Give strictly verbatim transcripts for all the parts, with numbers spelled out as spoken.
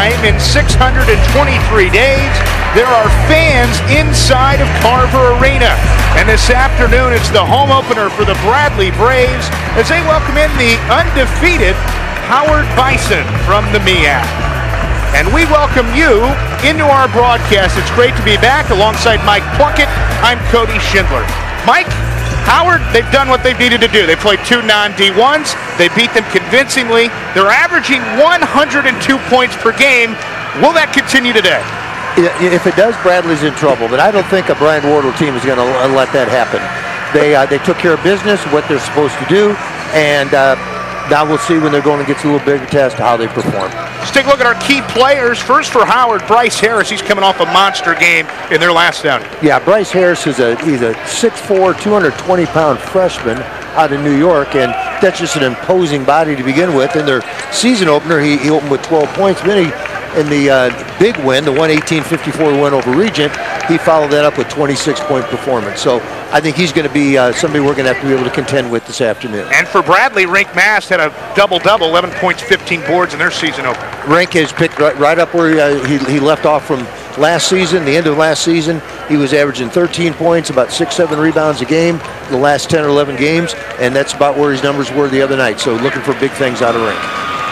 time in six hundred twenty-three days, there are fans inside of Carver Arena. And this afternoon, it's the home opener for the Bradley Braves as they welcome in the undefeated Howard Bison from the M E A C. And we welcome you into our broadcast. It's great to be back alongside Mike Plunkett. I'm Cody Schindler. Mike, Howard, they've done what they've needed to do. They played two non D ones. They beat them convincingly. They're averaging one hundred two points per game. Will that continue today? If it does, Bradley's in trouble. But I don't think a Brian Wardle team is going to let that happen. They uh, they took care of business, what they're supposed to do, and uh, now we'll see when they're going to get to a little bigger test how they perform. Let's take a look at our key players. First for Howard, Bryce Harris. He's coming off a monster game in their last outing. Yeah, Bryce Harris is a he's a six foot four, two hundred twenty pound freshman out of New York, and that's just an imposing body to begin with. In their season opener, he, he opened with twelve points. Then he, in the uh, big win, the one eighteen fifty-four win over Regent, he followed that up with twenty-six point performance. So I think he's going to be uh, somebody we're going to have to be able to contend with this afternoon. And for Bradley, Rink Mast had a double-double, eleven points, fifteen boards in their season opener. Rink has picked right, right up where uh, he, he left off from last season, the end of last season. He was averaging thirteen points, about six, seven rebounds a game the last ten or eleven games, and that's about where his numbers were the other night. So looking for big things out of Rink.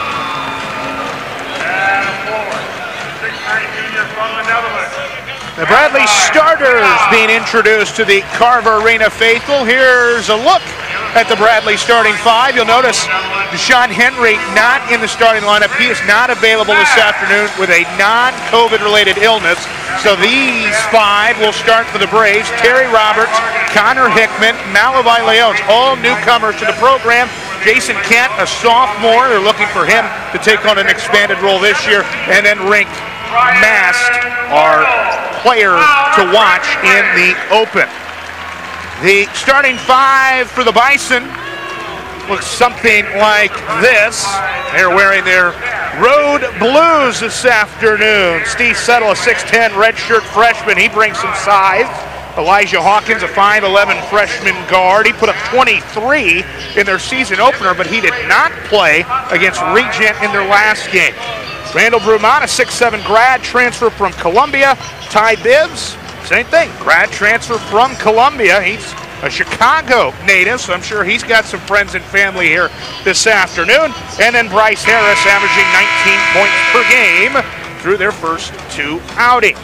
The Bradley starters being introduced to the Carver Arena faithful. Here's a look at the Bradley starting five. You'll notice Deshaun Henry not in the starting lineup. He is not available this afternoon with a non-COVID related illness. So these five will start for the Braves. Terry Roberts, Connor Hickman, Malavi Leones, all newcomers to the program. Jason Kent, a sophomore. They're looking for him to take on an expanded role this year. And then Rink Mast, our player to watch in the open. The starting five for the Bison looks something like this. They're wearing their road blues this afternoon. Steve Settle, a six ten redshirt freshman. He brings some size. Elijah Hawkins, a five eleven freshman guard. He put up twenty-three in their season opener, but he did not play against Regent in their last game. Randall Brumont, a six seven grad transfer from Columbia. Ty Bibbs, same thing, grad transfer from Columbia. He's a Chicago native, so I'm sure he's got some friends and family here this afternoon. And then Bryce Harris averaging nineteen points per game through their first two outings.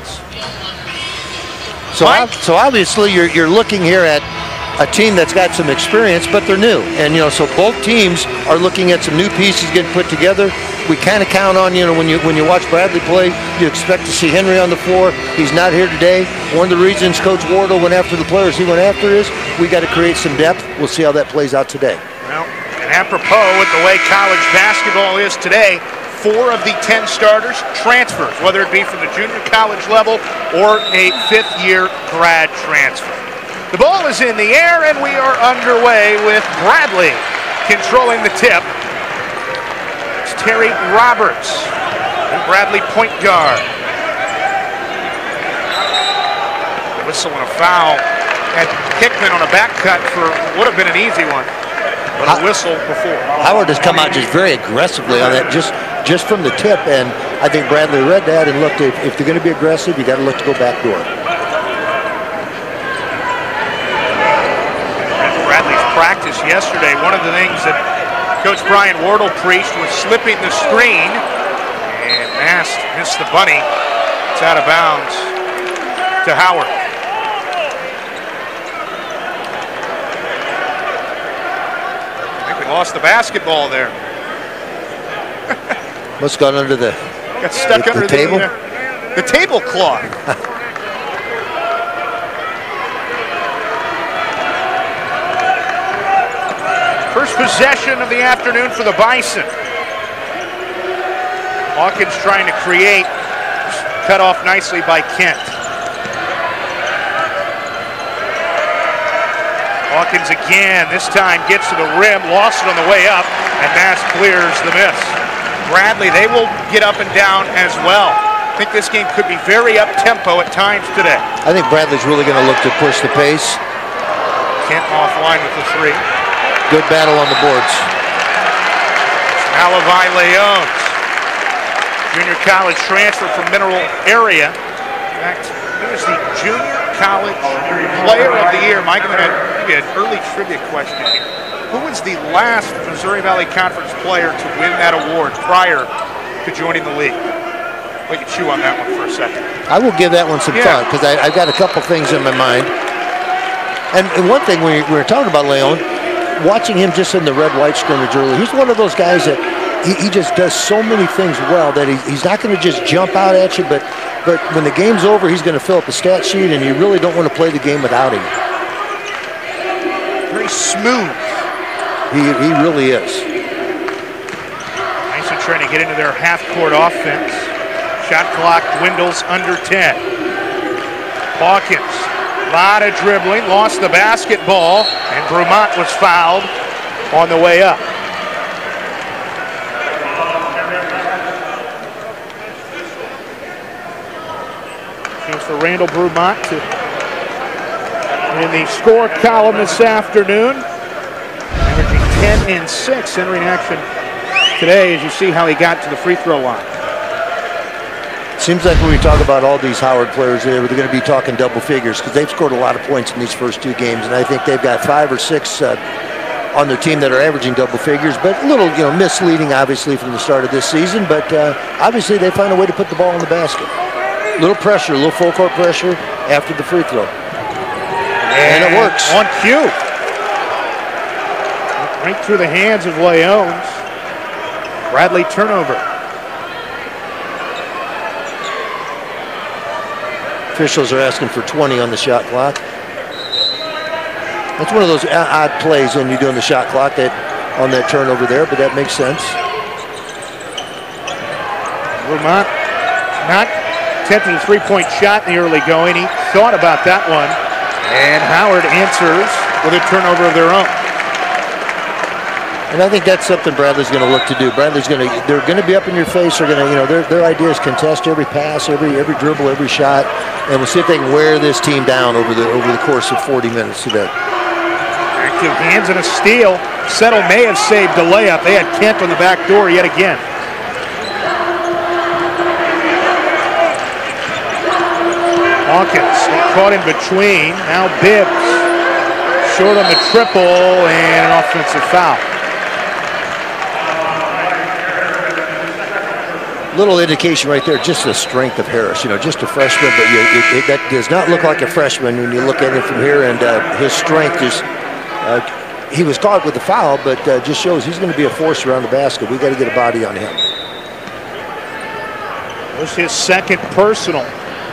So, so obviously you're, you're looking here at a team that's got some experience, but they're new. And, you know, so both teams are looking at some new pieces getting put together. We kind of count on, you know, when you when you watch Bradley play, you expect to see Henry on the floor. He's not here today. One of the reasons Coach Wardle went after the players he went after is we got to create some depth. We'll see how that plays out today. Well, and apropos with the way college basketball is today, four of the ten starters transfers, whether it be from the junior college level or a fifth-year grad transfer. The ball is in the air, and we are underway with Bradley controlling the tip. It's Terry Roberts, and Bradley point guard. Whistle and a foul at Hickman on a back cut for would have been an easy one, but a whistle before. Howard has come out just very aggressively on that, just just from the tip, and I think Bradley read that and looked, if, if they're going to be aggressive, you got to look to go back door. Practice yesterday, one of the things that Coach Brian Wardle preached was slipping the screen, and Mast missed the bunny. It's out of bounds to Howard. I think we lost the basketball there. What's gone under the Got stuck the, under the table? The, uh, the tablecloth. First possession of the afternoon for the Bison. Hawkins trying to create, cut off nicely by Kent. Hawkins again, this time gets to the rim, lost it on the way up, and Mast clears the miss. Bradley, they will get up and down as well. I think this game could be very up-tempo at times today. I think Bradley's really going to look to push the pace. Kent offline with the three. Good battle on the boards. Malavi Leones. Junior college transfer from Mineral Area. In fact, he was the Junior College Player of the Year. Mike, I'm going to give you an early trivia question here. Who was the last Missouri Valley Conference player to win that award prior to joining the league? Let you chew on that one for a second. I will give that one some Yeah. thought because I've got a couple things in my mind. And, and one thing we, we were talking about, Leon, watching him just in the red-white scrimmage early, he's one of those guys that he, he just does so many things well that he, he's not going to just jump out at you, but, but when the game's over, he's going to fill up a stat sheet, and you really don't want to play the game without him. Very smooth. He, he really is. Bison trying to get into their half-court offense. Shot clock dwindles under ten. Hawkins, a lot of dribbling, lost the basketball, and Brumont was fouled on the way up. Chance for Randall Brumont to in the score column this afternoon. Averaging ten and six, entering action today as you see how he got to the free throw line. Seems like when we talk about all these Howard players, they're going to be talking double figures because they've scored a lot of points in these first two games, and I think they've got five or six uh, on their team that are averaging double figures, but a little, you know, misleading obviously from the start of this season, but uh, obviously they find a way to put the ball in the basket. A little pressure, a little full court pressure after the free throw. And, and it works. On cue. Right through the hands of Leones. Bradley turnover. Officials are asking for twenty on the shot clock. That's one of those odd plays when you're doing the shot clock that on that turnover there, but that makes sense. Vermont not attempting a three-point shot in the early going. He thought about that one, and Howard answers with a turnover of their own. And I think that's something Bradley's going to look to do. Bradley's going to, they're going to be up in your face. They're going to, you know, their, their idea is contest every pass, every every dribble, every shot, and we'll see if they can wear this team down over the over the course of forty minutes today. Active hands and a steal. Settle may have saved a layup. They had Kemp on the back door yet again. Hawkins caught in between. Now Bibbs short on the triple and an offensive foul. Little indication right there, just the strength of Harris. You know, just a freshman, but you, it, it, that does not look like a freshman when you look at him from here. And uh, his strength is, uh, he was caught with the foul, but uh, just shows he's going to be a force around the basket. We got to get a body on him. It was his second personal.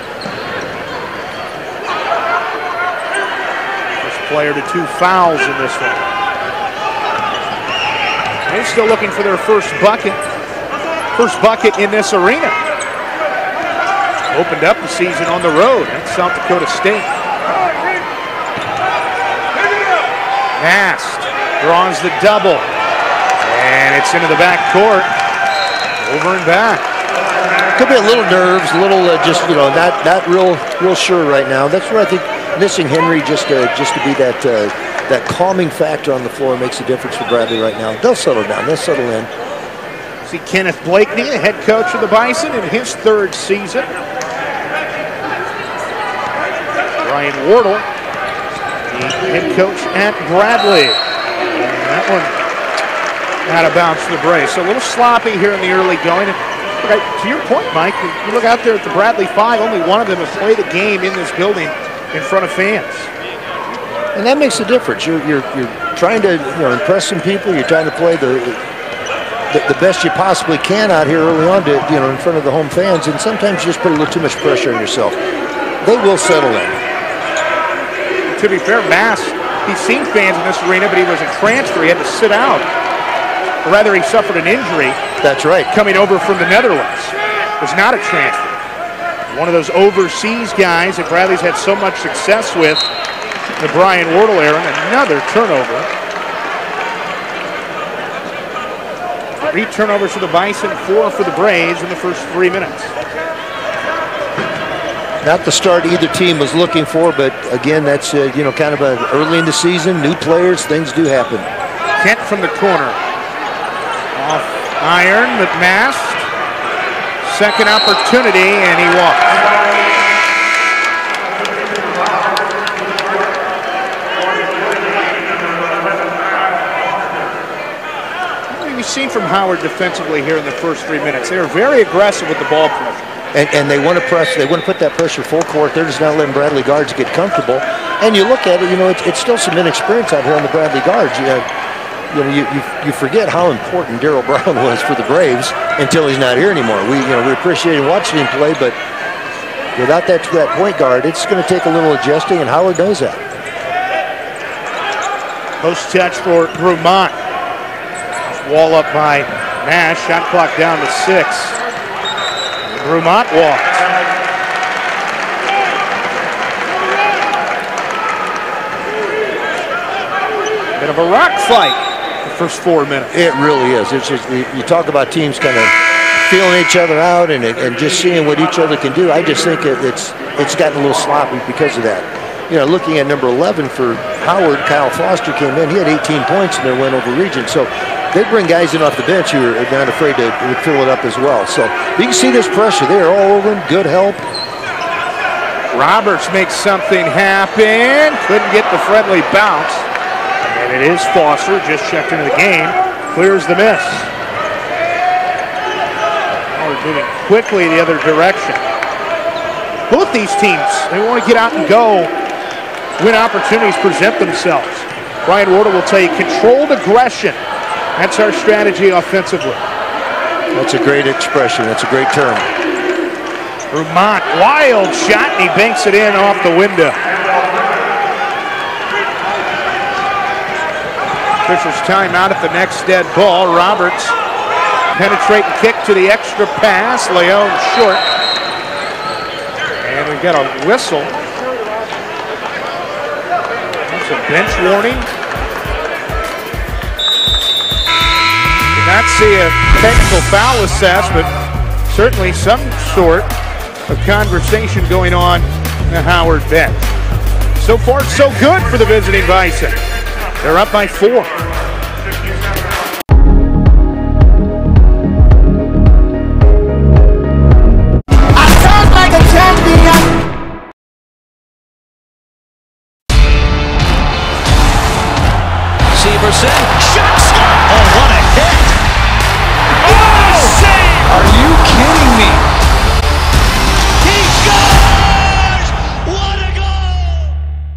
First player to two fouls in this one. They're still looking for their first bucket. First bucket in this arena. Opened up the season on the road at South Dakota State. Nast draws the double. And it's into the back court. Over and back. Could be a little nerves, a little uh, just, you know, not not real real sure right now. That's where I think missing Henry just uh, just to be that uh, that calming factor on the floor makes a difference for Bradley right now. They'll settle down. They'll settle in. See Kenneth Blakeney, the head coach of the Bison in his third season. Brian Wardle, the head coach at Bradley. And that one out of bounds for the brace. So a little sloppy here in the early going. And, right, to your point, Mike, you look out there at the Bradley Five, only one of them has played a game in this building in front of fans. And that makes a difference. You're, you're, you're trying to, you know, impress some people. You're trying to play the The, the best you possibly can out here early on to, you know, in front of the home fans, and sometimes you just put a little too much pressure on yourself. They will settle in. To be fair, Mass, he's seen fans in this arena, but he was a transfer. He had to sit out. Or rather, he suffered an injury. That's right. Coming over from the Netherlands. It was not a transfer. One of those overseas guys that Bradley's had so much success with, the Brian Wardle era. Another turnover. Three turnovers for the Bison, four for the Braves in the first three minutes. Not the start either team was looking for, but again, that's uh, you know, kind of a early in the season, new players, things do happen. Kent from the corner. Off iron, McMast second opportunity, and he walked. Seen from Howard defensively here in the first three minutes. They are very aggressive with the ball pressure. And, and they want to press, they want to put that pressure full court. They're just not letting Bradley guards get comfortable. And you look at it, you know, it's, it's still some inexperience out here on the Bradley guards. You know, you, know, you, you, you forget how important Darryl Brown was for the Braves until he's not here anymore. We, you know, we appreciate watching him play, but without that, that point guard, it's going to take a little adjusting, and Howard knows that. Post touch for Brumont. Wall up by Nash. Shot clock down to six. Brumont walked. Bit of a rock fight the first four minutes. It really is. It's just, you talk about teams kind of feeling each other out and, and just seeing what each other can do. I just think it, it's it's gotten a little sloppy because of that. You know, looking at number eleven for Howard, Kyle Foster came in. He had eighteen points in their win over Region. So they bring guys in off the bench who are not afraid to fill it up as well. So you can see this pressure. They're all over him. Good help. Roberts makes something happen. Couldn't get the friendly bounce. And it is Foster. Just checked into the game. Clears the miss. Howard moving quickly the other direction. Both these teams, they want to get out and go when opportunities present themselves. Brian Warder will tell you, controlled aggression. That's our strategy offensively. That's a great expression. That's a great term. Brumont, wild shot, and he banks it in off the window. Officials timeout at the next dead ball. Roberts, penetrating kick to the extra pass. Leone short. And we've got a whistle. That's a bench warning. Not see a technical foul assessed, but certainly some sort of conversation going on in the Howard bench. So far, so good for the visiting Bison. They're up by four. I sound like a champion. Severson, shot stop. Oh, what a hit. Are you kidding me? He scores! What a goal!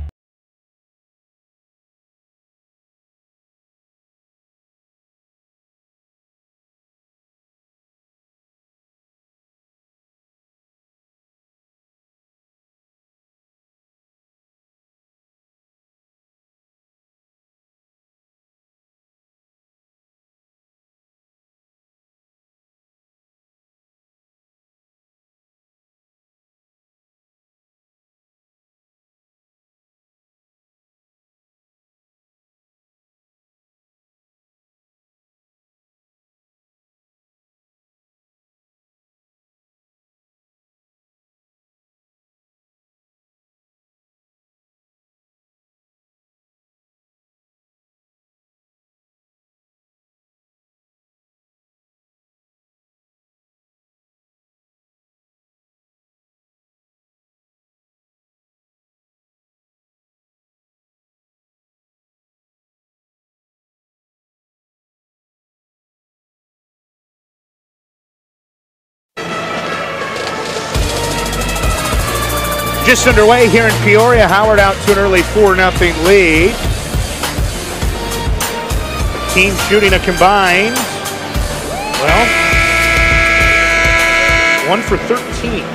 Just underway here in Peoria. Howard out to an early four nothing lead. Team shooting a combined, well, one for thirteen.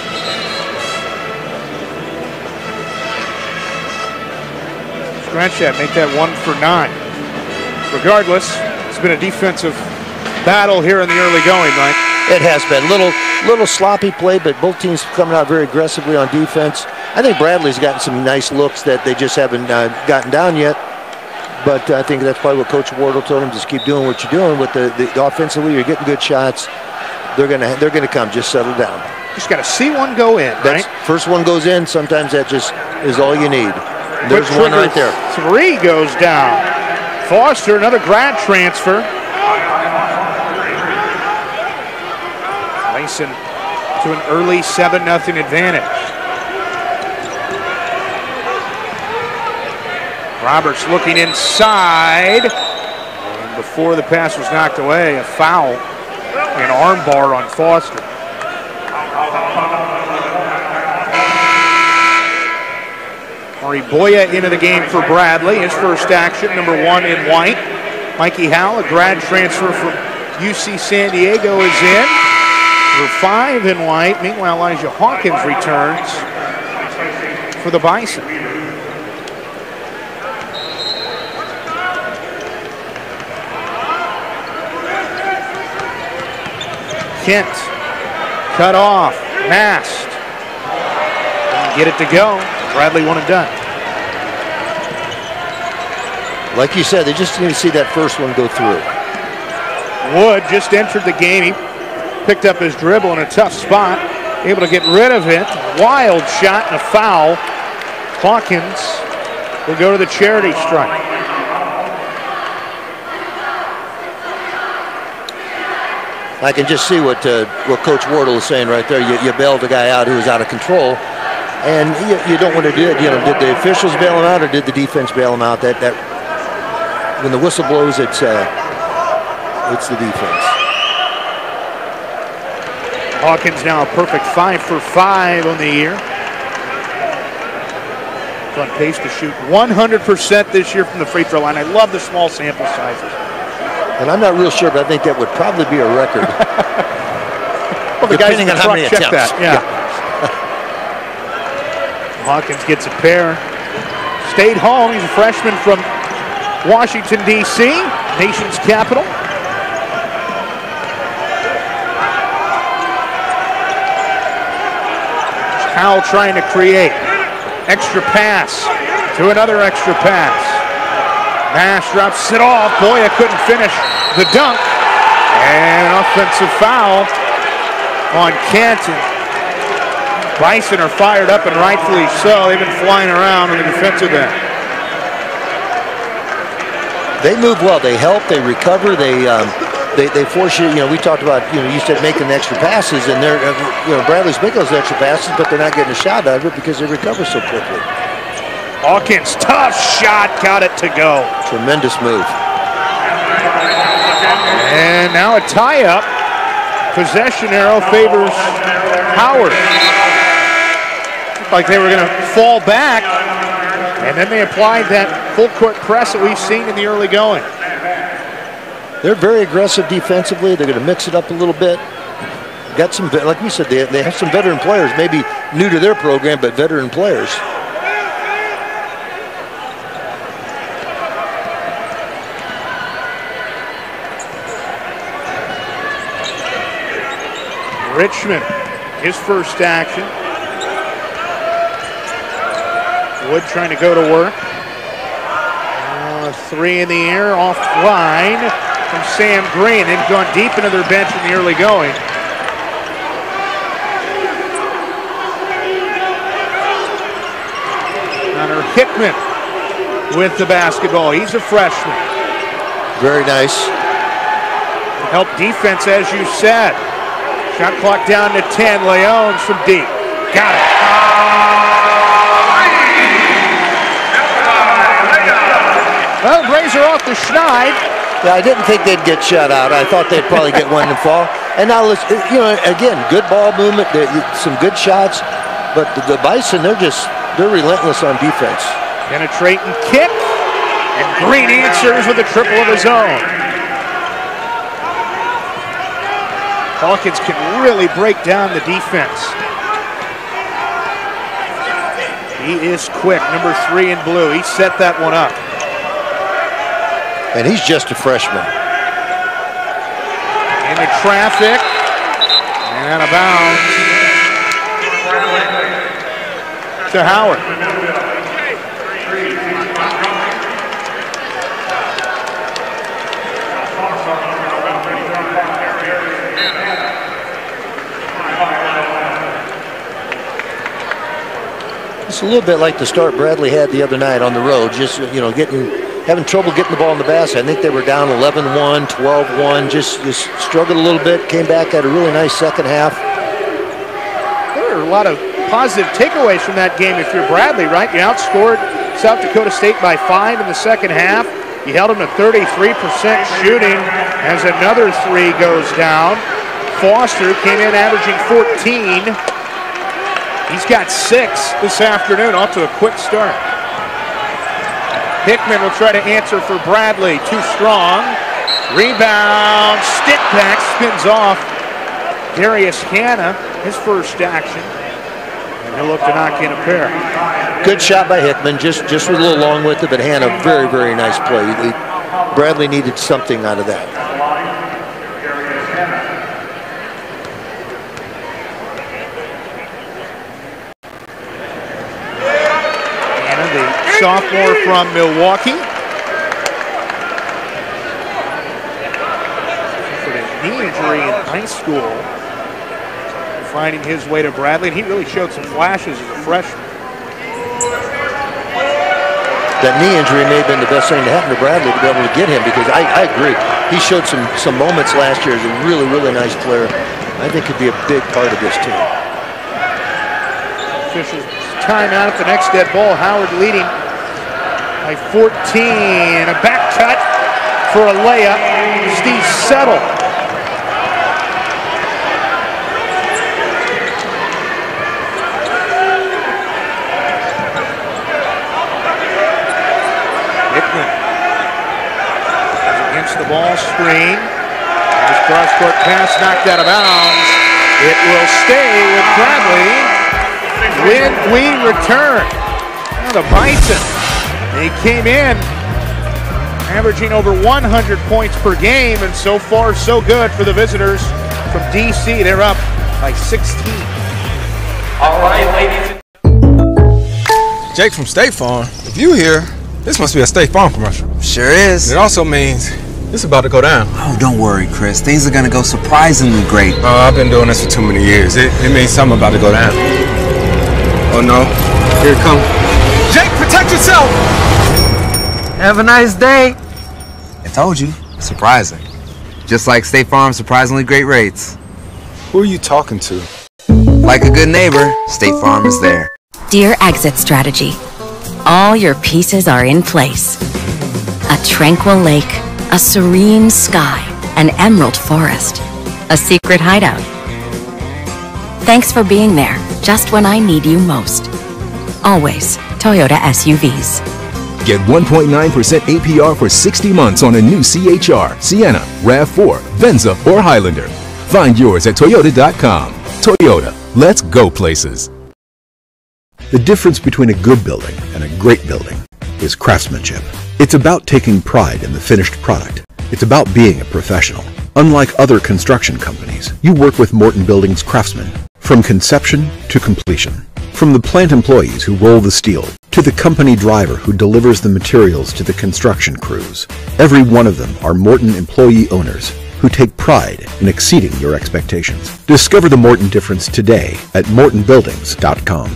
Scratch that, make that one for nine. Regardless, it's been a defensive battle here in the early going, Mike. It has been. Little little sloppy play, but both teams coming out very aggressively on defense. I think Bradley's gotten some nice looks that they just haven't uh, gotten down yet. But I think that's probably what Coach Wardle told him, just keep doing what you're doing. With the, the, the offensively, you're getting good shots. They're gonna they're gonna come. Just settle down. Just got to see one go in, That's, right? First one goes in. Sometimes that just is all you need. There's one right there. Three goes down. Foster, another grad transfer. Bison to an early seven nothing advantage. Roberts looking inside. And before the pass was knocked away, a foul, an arm bar on Foster. Boya into the game for Bradley. His first action, number one in white. Mikey Howell, a grad transfer from U C San Diego, is in. Number five in white. Meanwhile, Elijah Hawkins returns for the Bison. Kent, cut off, masked. Get it to go. Bradley one and done. Like you said, they just need to see that first one go through. Wood just entered the game. He picked up his dribble in a tough spot, able to get rid of it. Wild shot and a foul. Hawkins will go to the charity stripe. I can just see what uh, what Coach Wardle is saying right there. You, you bailed a guy out who was out of control, and you, you don't want to do it. You know, did the officials bail him out or did the defense bail him out? That that when the whistle blows, it's uh, it's the defense. Hawkins now a perfect five for five on the year. He's on pace to shoot one hundred percent this year from the free throw line. I love the small sample sizes. And I'm not real sure, but I think that would probably be a record. Well, the guys in the front check that. Yeah. yeah. Hawkins gets a pair. Stayed home. He's a freshman from Washington, D C, nation's capital. Howell trying to create. Extra pass to another extra pass. Nash drops it off. Boya couldn't finish the dunk. And an offensive foul on Canton. Bison are fired up, and rightfully so. They've been flying around on the defensive end. They move well. They help. They recover. They um, they they force you. You know, we talked about. You know, you said making the extra passes, and they're you know Bradley's making those extra passes, but they're not getting a shot out of it because they recover so quickly. Hawkins, tough shot, got it to go. Tremendous move. And now a tie-up. Possession arrow favors Howard. Looked like they were going to fall back, and then they applied that full court press that we've seen in the early going. They're very aggressive defensively. They're going to mix it up a little bit. Got some, like we said, they, they have some veteran players, maybe new to their program, but veteran players. Richmond, his first action. Wood trying to go to work. Uh, three in the air, offline from Sam Green. They've gone deep into their bench in the early going. Connor Hickman with the basketball. He's a freshman. Very nice. Help defense, as you said. Shot clock down to ten. Leones from deep. Got it. Well, Blazer off the schneid. Yeah, I didn't think they'd get shut out. I thought they'd probably get one and fall. And now, let's, you know, again, good ball movement, some good shots. But the, the Bison, they're just, they're relentless on defense. Penetrating kick. And Green answers with a triple of his own. Hawkins can really break down the defense. He is quick, number three in blue. He set that one up. And he's just a freshman. Into traffic. And out of bounds to Howard. It's a little bit like the start Bradley had the other night on the road, just, you know, getting having trouble getting the ball in the basket. I think they were down eleven one, twelve one, just, just struggled a little bit, came back, had a really nice second half. There are a lot of positive takeaways from that game if you're Bradley, right? You outscored South Dakota State by five in the second half. You held them to thirty-three percent shooting as another three goes down. Foster came in averaging fourteen. He's got six this afternoon, off to a quick start. Hickman will try to answer for Bradley, too strong. Rebound, stick back, spins off. Darius Hanna, his first action. And he'll look to knock in a pair. Good shot by Hickman, just, just was a little long with it, but Hanna, very, very nice play. He, Bradley needed something out of that. Sophomore from Milwaukee. Suffered a knee injury in high school. Finding his way to Bradley, and he really showed some flashes as a freshman. That knee injury may have been the best thing to happen to Bradley to be able to get him, because I, I agree. He showed some, some moments last year as a really, really nice player. I think could be a big part of this team. Officials timeout at the next dead ball. Howard leading by fourteen, a back cut for a layup. Steve Settle. Hickman against the ball screen. His cross-court pass knocked out of bounds. It will stay with Bradley. When we return, now the Bison. They came in averaging over one hundred points per game, and so far so good for the visitors from D C. They're up by sixteen. All right, ladies. Jake from State Farm. If you here, this must be a State Farm commercial. Sure is. It also means it's about to go down. Oh, don't worry, Chris. Things are gonna go surprisingly great. Oh, I've been doing this for too many years. It, it means something about to go down. Oh no, here it comes. Jake, protect yourself! Have a nice day. I told you, surprising. Just like State Farm's surprisingly great rates. Who are you talking to? Like a good neighbor, State Farm is there. Dear Exit Strategy, all your pieces are in place. A tranquil lake, a serene sky, an emerald forest, a secret hideout. Thanks for being there, just when I need you most. Always, Toyota S U Vs. Get one point nine percent A P R for sixty months on a new C H R, Sienna, RAV four, Venza, or Highlander. Find yours at Toyota dot com. Toyota, let's go places. The difference between a good building and a great building is craftsmanship. It's about taking pride in the finished product. It's about being a professional. Unlike other construction companies, you work with Morton Building's craftsmen, from conception to completion. From the plant employees who roll the steel, to the company driver who delivers the materials to the construction crews. Every one of them are Morton employee owners who take pride in exceeding your expectations. Discover the Morton difference today at Morton Buildings dot com.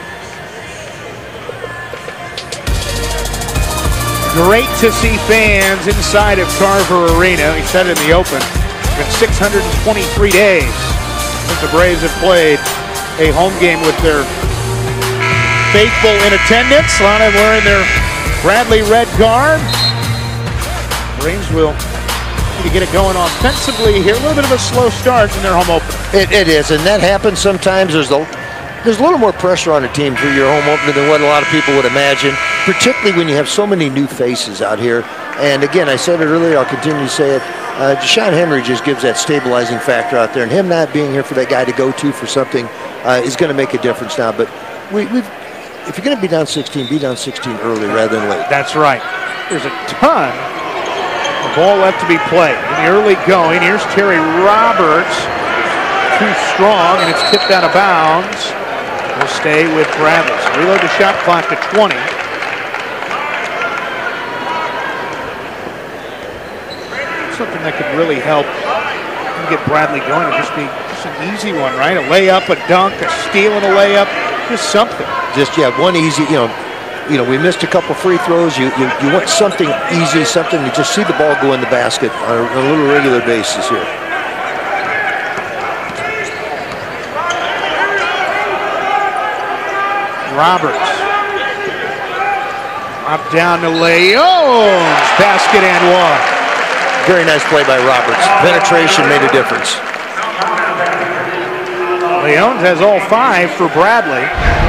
Great to see fans inside of Carver Arena. He said it in the open. It's been six hundred twenty-three days since the Braves have played a home game with their faithful in attendance. A lot of them wearing their Bradley red garb. Braves will need to get it going offensively here. A little bit of a slow start in their home opener. It, it is, and that happens sometimes. There's a, there's a little more pressure on a team for your home opener than what a lot of people would imagine, particularly when you have so many new faces out here. And again, I said it earlier, I'll continue to say it. Uh, Deshaun Henry just gives that stabilizing factor out there, and him not being here for that guy to go to for something uh, is going to make a difference now. But we, we've, if you're going to be down sixteen, be down sixteen early rather than late. That's right. There's a ton of ball left to be played. In the early going, here's Terry Roberts. Too strong, and it's tipped out of bounds. We'll stay with Bradley. So reload the shot clock to twenty. Something that could really help get Bradley going. It'd just be just an easy one, right? A layup, a dunk, a steal and a layup, just something. Just, yeah, one easy, you know, you know, we missed a couple free throws. You, you, you want something easy, something to just see the ball go in the basket on a, on a little regular basis here. Roberts. Up down to Leones. Basket and one. Very nice play by Roberts. Penetration made a difference. Leones has all five for Bradley.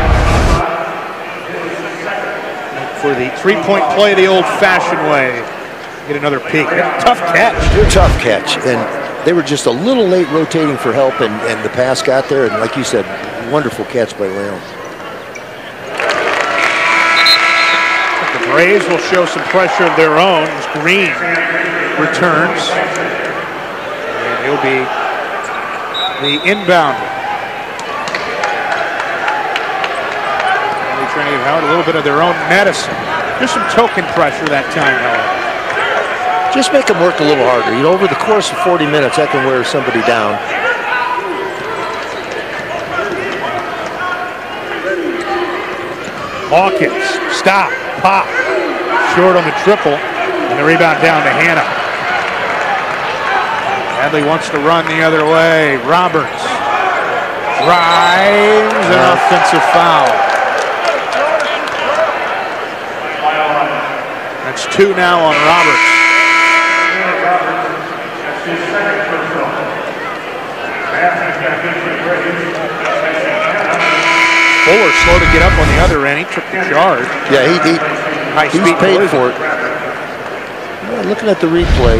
For the three-point play the old-fashioned way. Get another peek. Tough catch. Tough catch. And they were just a little late rotating for help, and, and the pass got there. And like you said, wonderful catch by Leones. The Braves will show some pressure of their own as Green returns. And he'll be the inbounder. Trying to give Howard a little bit of their own medicine. Just some token pressure that time, however. Just make them work a little harder. You know, over the course of forty minutes, that can wear somebody down. Hawkins, stop, pop. Short on the triple, and the rebound down to Hannah. Bradley wants to run the other way. Roberts drives, an offensive foul. That's two now on Roberts. Fuller slow to get up on the other end. He took the charge. Yeah, he, he, High he's speed paid collision. for it. Well, looking at the replay,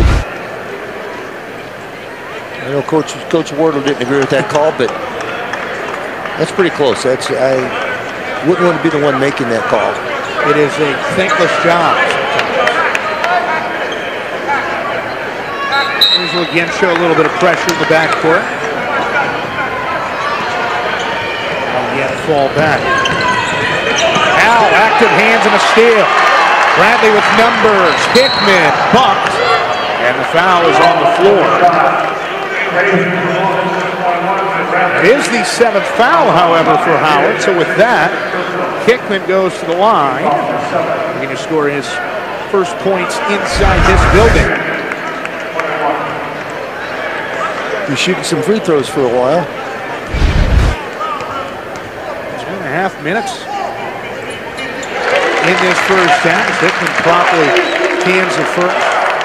I know Coach Coach Wardle didn't agree with that call, but that's pretty close. That's I wouldn't want to be the one making that call. It is a thankless job. These will again show a little bit of pressure in the backcourt. Again, fall back. Now, active hands and a steal. Bradley with numbers. Hickman bumped, and the foul is on the floor. It is the seventh foul, however, for Howard. So with that, Hickman goes to the line. He's going to score his first points inside this building. He's shooting some free throws for a while. Two and a half minutes in this first half. Hickman promptly cans the first.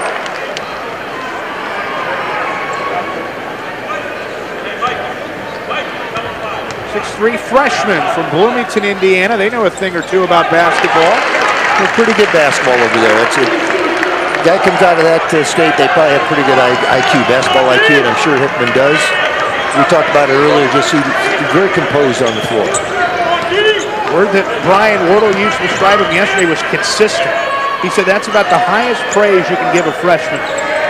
six three freshman from Bloomington, Indiana. They know a thing or two about basketball. They're pretty good basketball over there. That's it. Guy comes out of that uh, state, they probably have pretty good I Q, basketball I Q, and I'm sure Hickman does. We talked about it earlier, just he's very composed on the floor. Word that Brian Wardle used to describe him yesterday was consistent. He said that's about the highest praise you can give a freshman.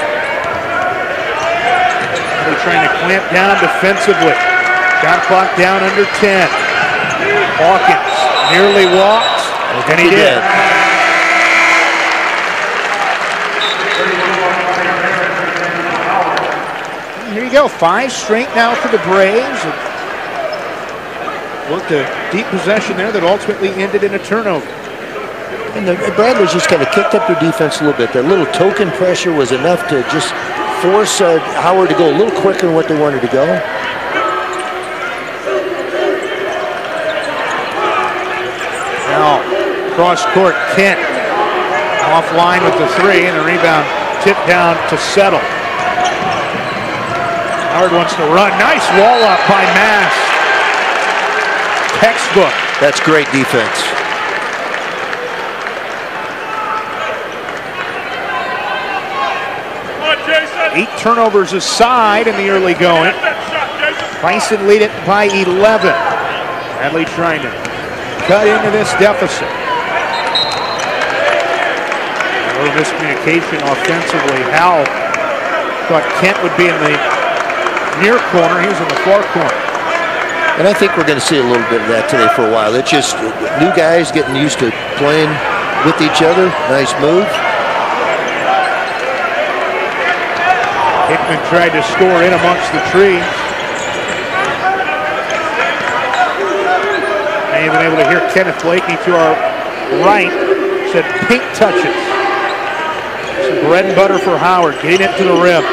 They're trying to clamp down defensively. Shot clock down under ten. Hawkins nearly walked, and he did. Here you go, five straight now for the Braves. Worked a deep possession there that ultimately ended in a turnover. And the Bradley's just kind of kicked up their defense a little bit. That little token pressure was enough to just force uh, Howard to go a little quicker than what they wanted to go. Now, cross court, Kent offline with the three, and the rebound tipped down to Settle. Howard wants to run. Nice wall up by Mass. Textbook. That's great defense. Eight turnovers aside in the early going. Bison lead it by eleven. Bradley trying to cut into this deficit. A little miscommunication offensively. Howell thought Kent would be in the near corner. He was in the far corner. And I think we're going to see a little bit of that today for a while. It's just new guys getting used to playing with each other. Nice move. Hickman tried to score in amongst the trees. May have been able to hear Kenneth Blakeney to our right. Said pink touches. Some bread and butter for Howard, getting it to the rim.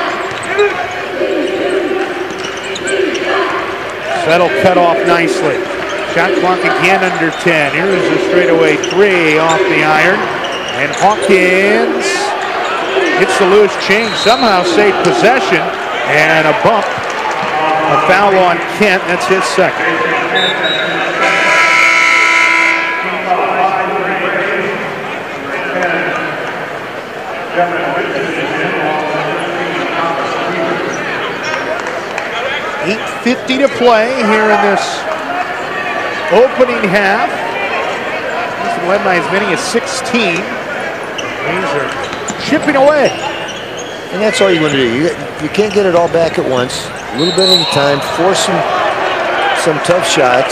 Settle cut off nicely. Shot clock again under ten. Here's a straightaway three off the iron. And Hawkins gets the loose change, somehow saved possession, and a bump. A foul on Kent, that's his second. eight fifty to play here in this opening half. He's been led by as many as sixteen. These are chipping away. And that's all you want to do. You, you can't get it all back at once. A little bit at a time. Force some, some tough shots.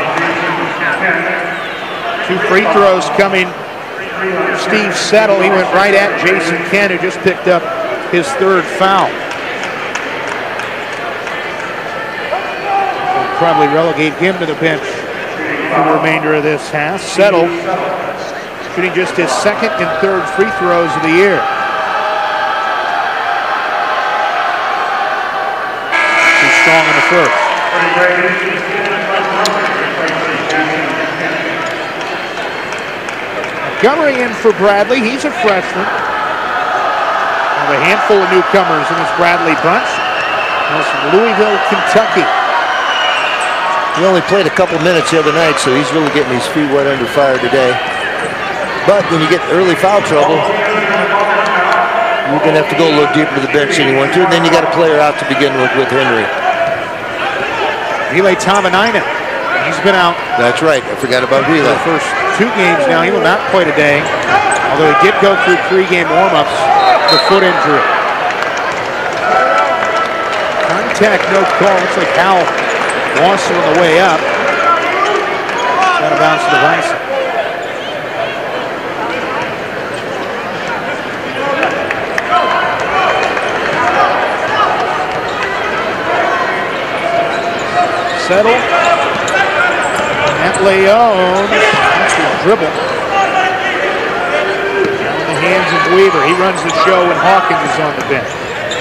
Two free throws coming. Steve Settle, he went right at Jason Kent, who just picked up his third foul. We'll probably relegate him to the bench for the remainder of this half. Settle shooting just his second and third free throws of the year. Too strong in the first. Montgomery in for Bradley. He's a freshman. Have a handful of newcomers in this Bradley bunch. That's from Louisville, Kentucky. He only played a couple minutes the other night, so he's really getting his feet wet under fire today. But when you get early foul trouble, you're going to have to go a little deeper to the bench than you want to, and then you got a player out to begin with with Henry. Relay Tominainen. He's been out. That's right. I forgot about Relay. The first two games now. He will not play today, although he did go through three-game warm-ups with foot injury. Contact, no call. Looks like Howell lost it on the way up. Out of bounds to the Bison. Settle. At Leon. That's a dribble. Down in the hands of Weaver. He runs the show when Hawkins is on the bench.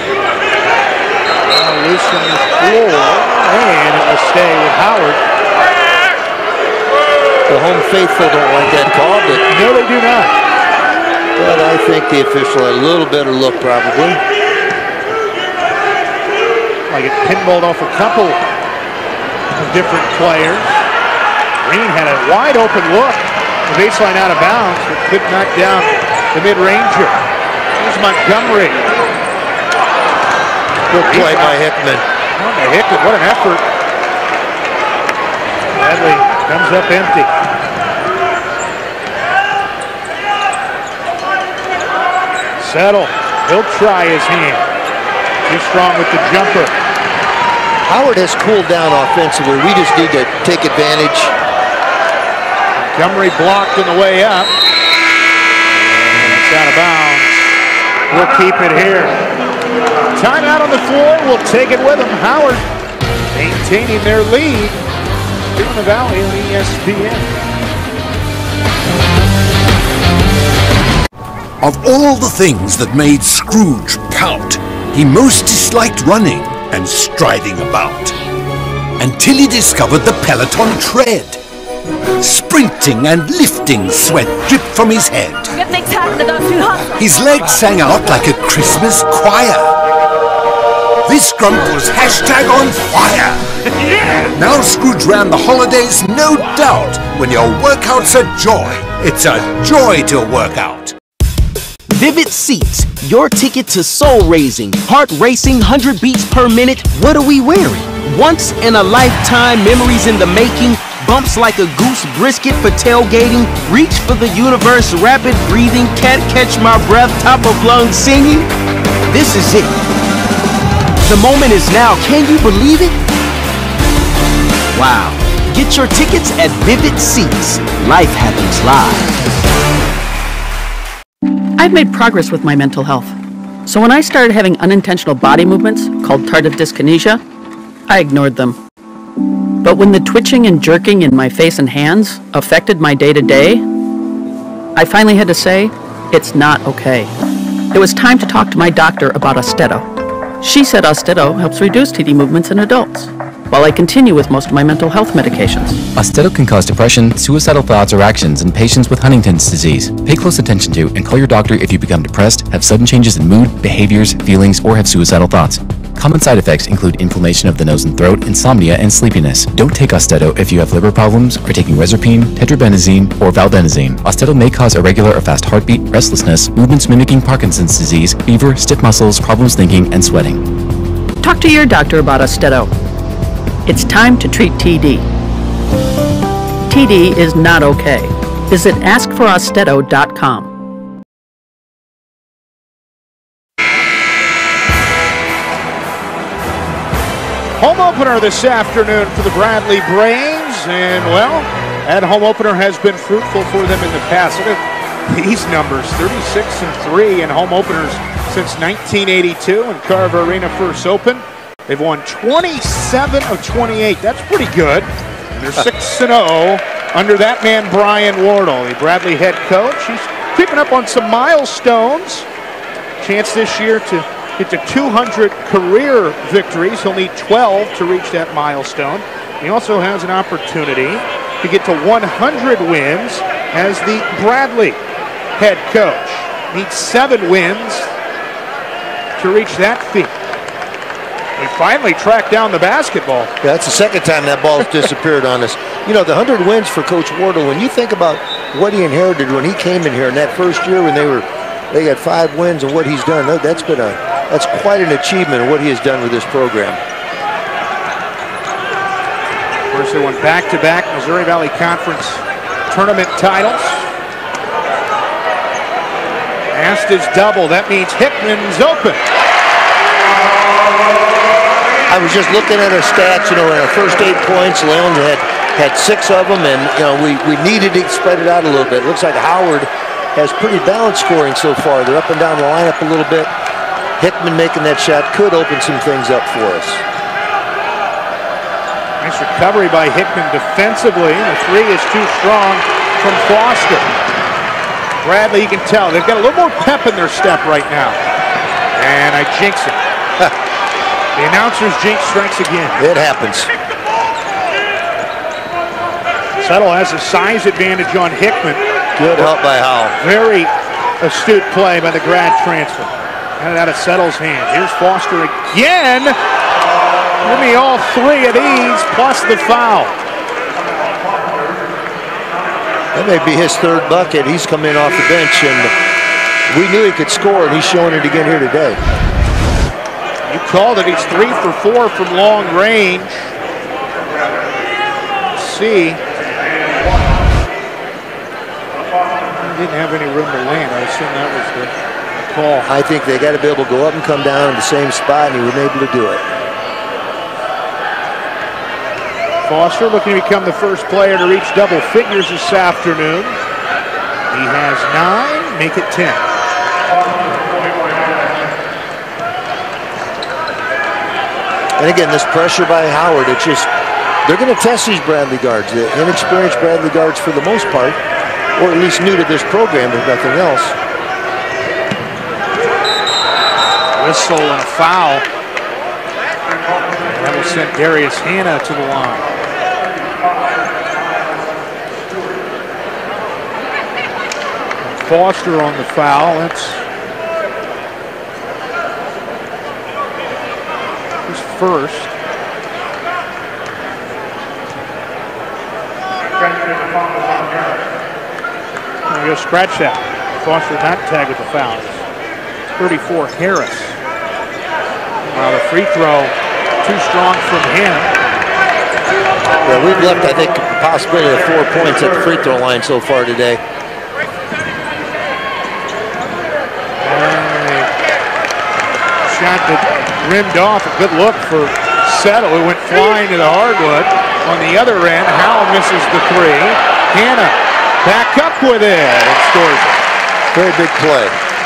Now loose on the floor. And it will stay with Howard. The home faithful don't like that call, but no, they do not. But I think the official had a little better look, probably. Like it pinballed off a couple of different players. Green had a wide open look. The baseline out of bounds, but could knock down the mid-ranger. Here's Montgomery. Good play by Hickman. Oh, by Hickman, what an effort. Bradley comes up empty. Settle, he'll try his hand. Too strong with the jumper. Howard has cooled down offensively. We just need to take advantage. Montgomery blocked on the way up. And it's out of bounds. We'll keep it here. Timeout on the floor. We'll take it with him. Howard maintaining their lead here in the Valley on E S P N. Of all the things that made Scrooge pout, he most disliked running and striding about, until he discovered the Peloton tread. Sprinting and lifting sweat dripped from his head. His legs sang out like a Christmas choir. This grump was hashtag on fire. Now Scrooge ran the holidays, no doubt. When your workout's a joy, it's a joy to work out. Vivid Seats, your ticket to soul-raising, heart-racing, one hundred beats per minute. What are we wearing? Once in a lifetime, memories in the making, bumps like a goose brisket for tailgating, reach for the universe, rapid breathing, can't catch my breath, top of lungs singing. This is it. The moment is now. Can you believe it? Wow. Get your tickets at Vivid Seats. Life happens live. I've made progress with my mental health. So when I started having unintentional body movements, called tardive dyskinesia, I ignored them. But when the twitching and jerking in my face and hands affected my day-to-day, I finally had to say, it's not okay. It was time to talk to my doctor about Austedo. She said Austedo helps reduce T D movements in adults, while I continue with most of my mental health medications. Austedo can cause depression, suicidal thoughts, or actions in patients with Huntington's disease. Pay close attention to and call your doctor if you become depressed, have sudden changes in mood, behaviors, feelings, or have suicidal thoughts. Common side effects include inflammation of the nose and throat, insomnia, and sleepiness. Don't take Austedo if you have liver problems, are taking reserpine, tetrabenazine, or valbenazine. Austedo may cause irregular or fast heartbeat, restlessness, movements mimicking Parkinson's disease, fever, stiff muscles, problems thinking, and sweating. Talk to your doctor about Austedo. It's time to treat T D. T D is not okay. Visit ask for austedo dot com. Home opener this afternoon for the Bradley Braves, and well, that home opener has been fruitful for them in the past. Look at these numbers, thirty-six and three in home openers since nineteen eighty-two when Carver Arena first opened. They've won twenty-seven of twenty-eight. That's pretty good. And they're six and oh under that man, Brian Wardle, the Bradley head coach. He's picking up on some milestones. Chance this year to get to two hundred career victories. He'll need twelve to reach that milestone. He also has an opportunity to get to one hundred wins as the Bradley head coach. Needs seven wins to reach that feat. We finally tracked down the basketball. Yeah, that's the second time that ball has disappeared on us. You know, the one hundred wins for Coach Wardle, when you think about what he inherited when he came in here in that first year when they were they got five wins and what he's done, that's been a that's quite an achievement of what he has done with this program. Of course, they won back-to-back Missouri Valley Conference tournament titles. Ast is double. That means Hickman's open. I was just looking at our stats, you know, in our first eight points, Leon had, had six of them, and, you know, we, we needed to spread it out a little bit. It looks like Howard has pretty balanced scoring so far. They're up and down the lineup a little bit. Hickman making that shot could open some things up for us. Nice recovery by Hickman defensively. The three is too strong from Foster. Bradley, you can tell, they've got a little more pep in their step right now. And I jinx it. The announcer's jinx strikes again. It happens. Settle has a size advantage on Hickman. Good help by Howell. Very astute play by the grad transfer. Got it out of Settle's hand. Here's Foster again. Give me all three of these plus the foul. That may be his third bucket. He's come in off the bench, and we knew he could score, and he's showing it again here today. You called it. He's three for four from long range. Let's see. He didn't have any room to land. I assume that was the call. I think they got to be able to go up and come down in the same spot, and he was able to do it. Foster looking to become the first player to reach double figures this afternoon. He has nine, make it ten. And again, this pressure by Howard, it's just, they're going to test these Bradley guards, the inexperienced Bradley guards for the most part, or at least new to this program, if nothing else. Whistle and foul. That will send Darius Hanna to the line. Foster on the foul. That's his first. I'm going to scratch that. Foster not tagged with the foul. thirty-four Harris. Well, the free throw too strong from him. Yeah, we've left, I think, the possibility of four points at the free throw line so far today. Shot that rimmed off. A good look for Settle, who went flying to the hardwood. On the other end, Howell misses the three. Hanna back up with it and scores it. Very big play.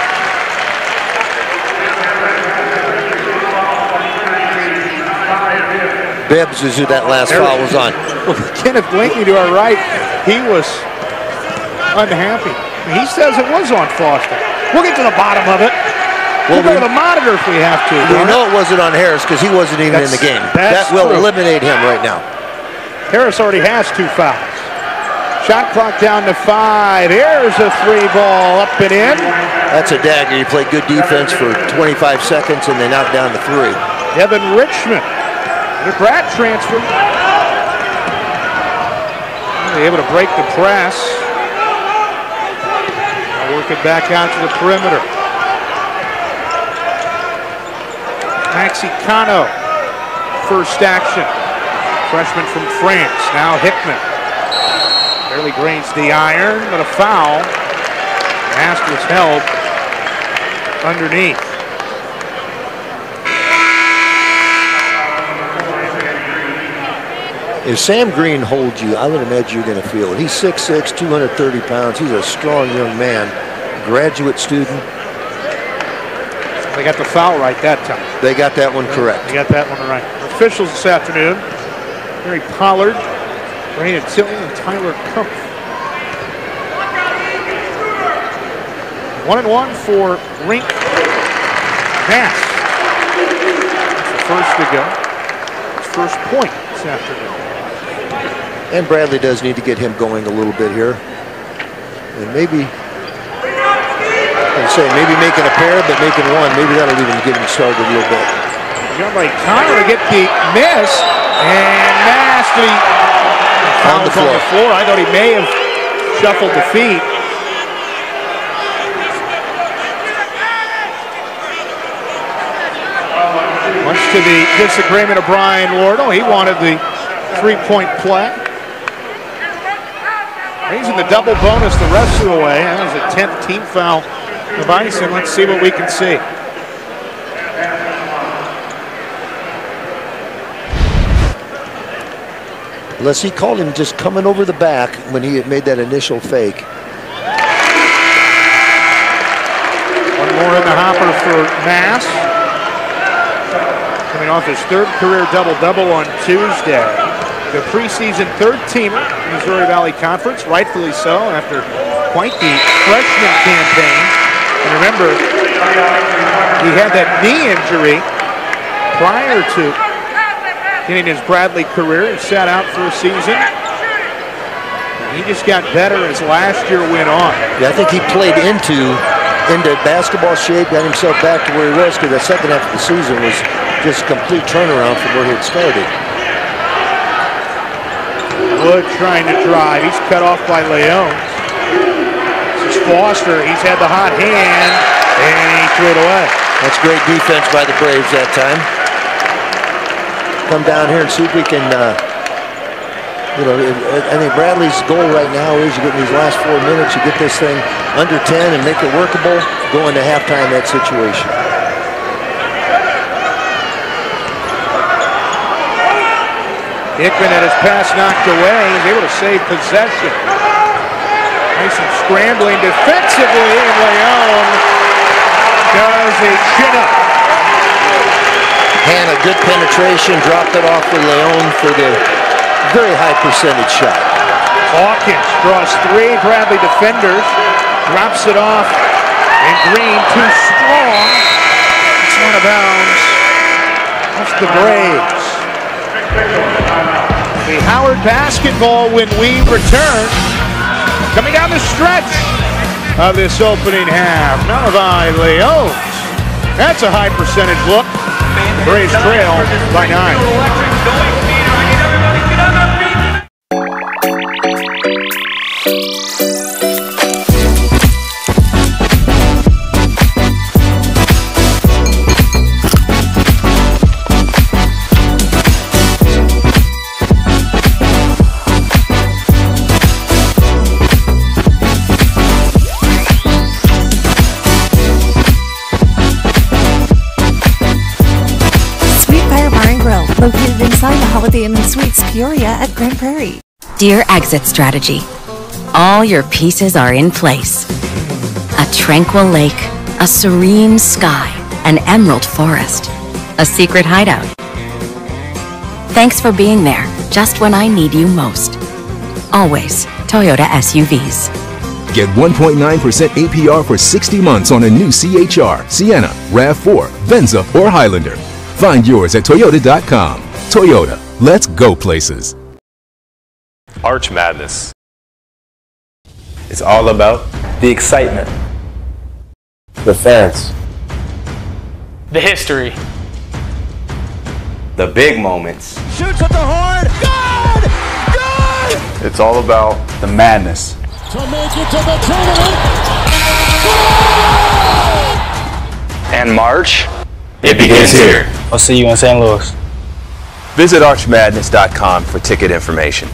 Bibbs is who that last foul was on. Kenneth Blankley to our right, he was unhappy. He says it was on Foster. We'll get to the bottom of it. We'll, we'll go to the monitor if we have to. We know it wasn't on Harris because he wasn't even that's, in the game. That will true. eliminate him right now. Harris already has two fouls. Shot clock down to five. Here's a three ball up and in. That's a dagger. You play good defense for twenty-five seconds and they knock down to three. Evan Richmond, the grad transfer. Able to break the press. Now work it back out to the perimeter. Maxi Cano, first action. Freshman from France. Now Hickman. Barely grazed the iron, but a foul. Mast was held underneath. If Sam Green holds you, I would imagine you're going to feel it. He's six six, two hundred thirty pounds. He's a strong young man, graduate student. They got the foul right that time. They got that one correct. They got that one right. Officials this afternoon, Mary Pollard, Brandon Tilley, and Tyler Kumpf. One and one for Rink Mass. That's the first to go. His first point this afternoon. And Bradley does need to get him going a little bit here. And maybe, I'd say maybe making a pair, but making one, maybe that'll even get him started a little bit. Young like Connor to get the miss, and Nasty on the floor. on the floor. I thought he may have shuffled the feet. Much to the disagreement of Brian Wardle, he wanted the three-point play. Raising the double bonus the rest of the way. That was a tenth team foul for Bison. Let's see what we can see. Unless he called him just coming over the back when he had made that initial fake. One more in the hopper for Mass. Coming off his third career double-double on Tuesday. The preseason third-teamer in the Missouri Valley Conference, rightfully so, after quite the freshman campaign. And remember, he had that knee injury prior to getting his Bradley career. He sat out for a season. And he just got better as last year went on. Yeah, I think he played into, into basketball shape, got himself back to where he was, because the second half of the season was just a complete turnaround from where he had started. Wood trying to drive. He's cut off by Leon. This is Foster. He's had the hot hand, and he threw it away. That's great defense by the Braves that time. Come down here and see if we can, uh, you know, I think Bradley's goal right now is you get in these last four minutes, you get this thing under ten and make it workable, go into halftime that situation. Hickman had his pass knocked away. He's able to save possession. Nice and scrambling defensively, and Leon does a chin-up. Hannah, good penetration, dropped it off for Leon for the very high percentage shot. Hawkins draws three Bradley defenders, drops it off, and Green too strong. It's one of bounds. That's the Braves. The Howard basketball when we return. Coming down the stretch of this opening half. Malavi Leos. That's a high percentage look. Braves trail by nine. Located inside the Holiday Inn and Suites Peoria at Grand Prairie. Dear Exit Strategy, all your pieces are in place. A tranquil lake, a serene sky, an emerald forest, a secret hideout. Thanks for being there, just when I need you most. Always Toyota S U Vs. Get one point nine percent A P R for sixty months on a new C H R, Sienna, RAV four, Venza, or Highlander. Find yours at Toyota dot com. Toyota, let's go places. Arch Madness. It's all about the excitement, the fans, the history, the big moments. Shoots at the horn. Good! Good! It's all about the madness. To make it to the tournament. And March, it begins here. I'll see you in Saint Louis. Visit arch madness dot com for ticket information.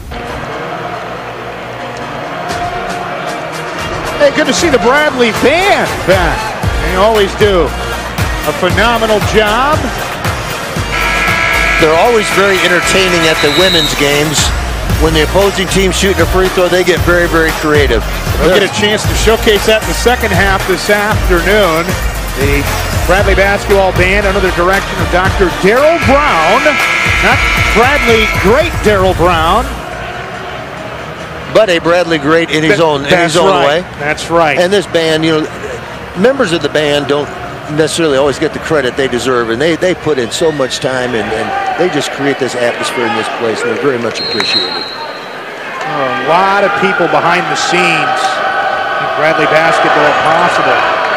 Hey, good to see the Bradley Band back. They always do a phenomenal job. They're always very entertaining at the women's games. When the opposing team's shooting a free throw, they get very, very creative. We'll get a chance to showcase that in the second half this afternoon. The Bradley Basketball Band under the direction of Doctor Darryl Brown. Not Bradley Great Darryl Brown, but a Bradley Great in his own in his own way. That's right. And this band, you know, members of the band don't necessarily always get the credit they deserve, and they they put in so much time, and, and they just create this atmosphere in this place, and they're very much appreciated. Oh, a lot of people behind the scenes make Bradley basketball possible.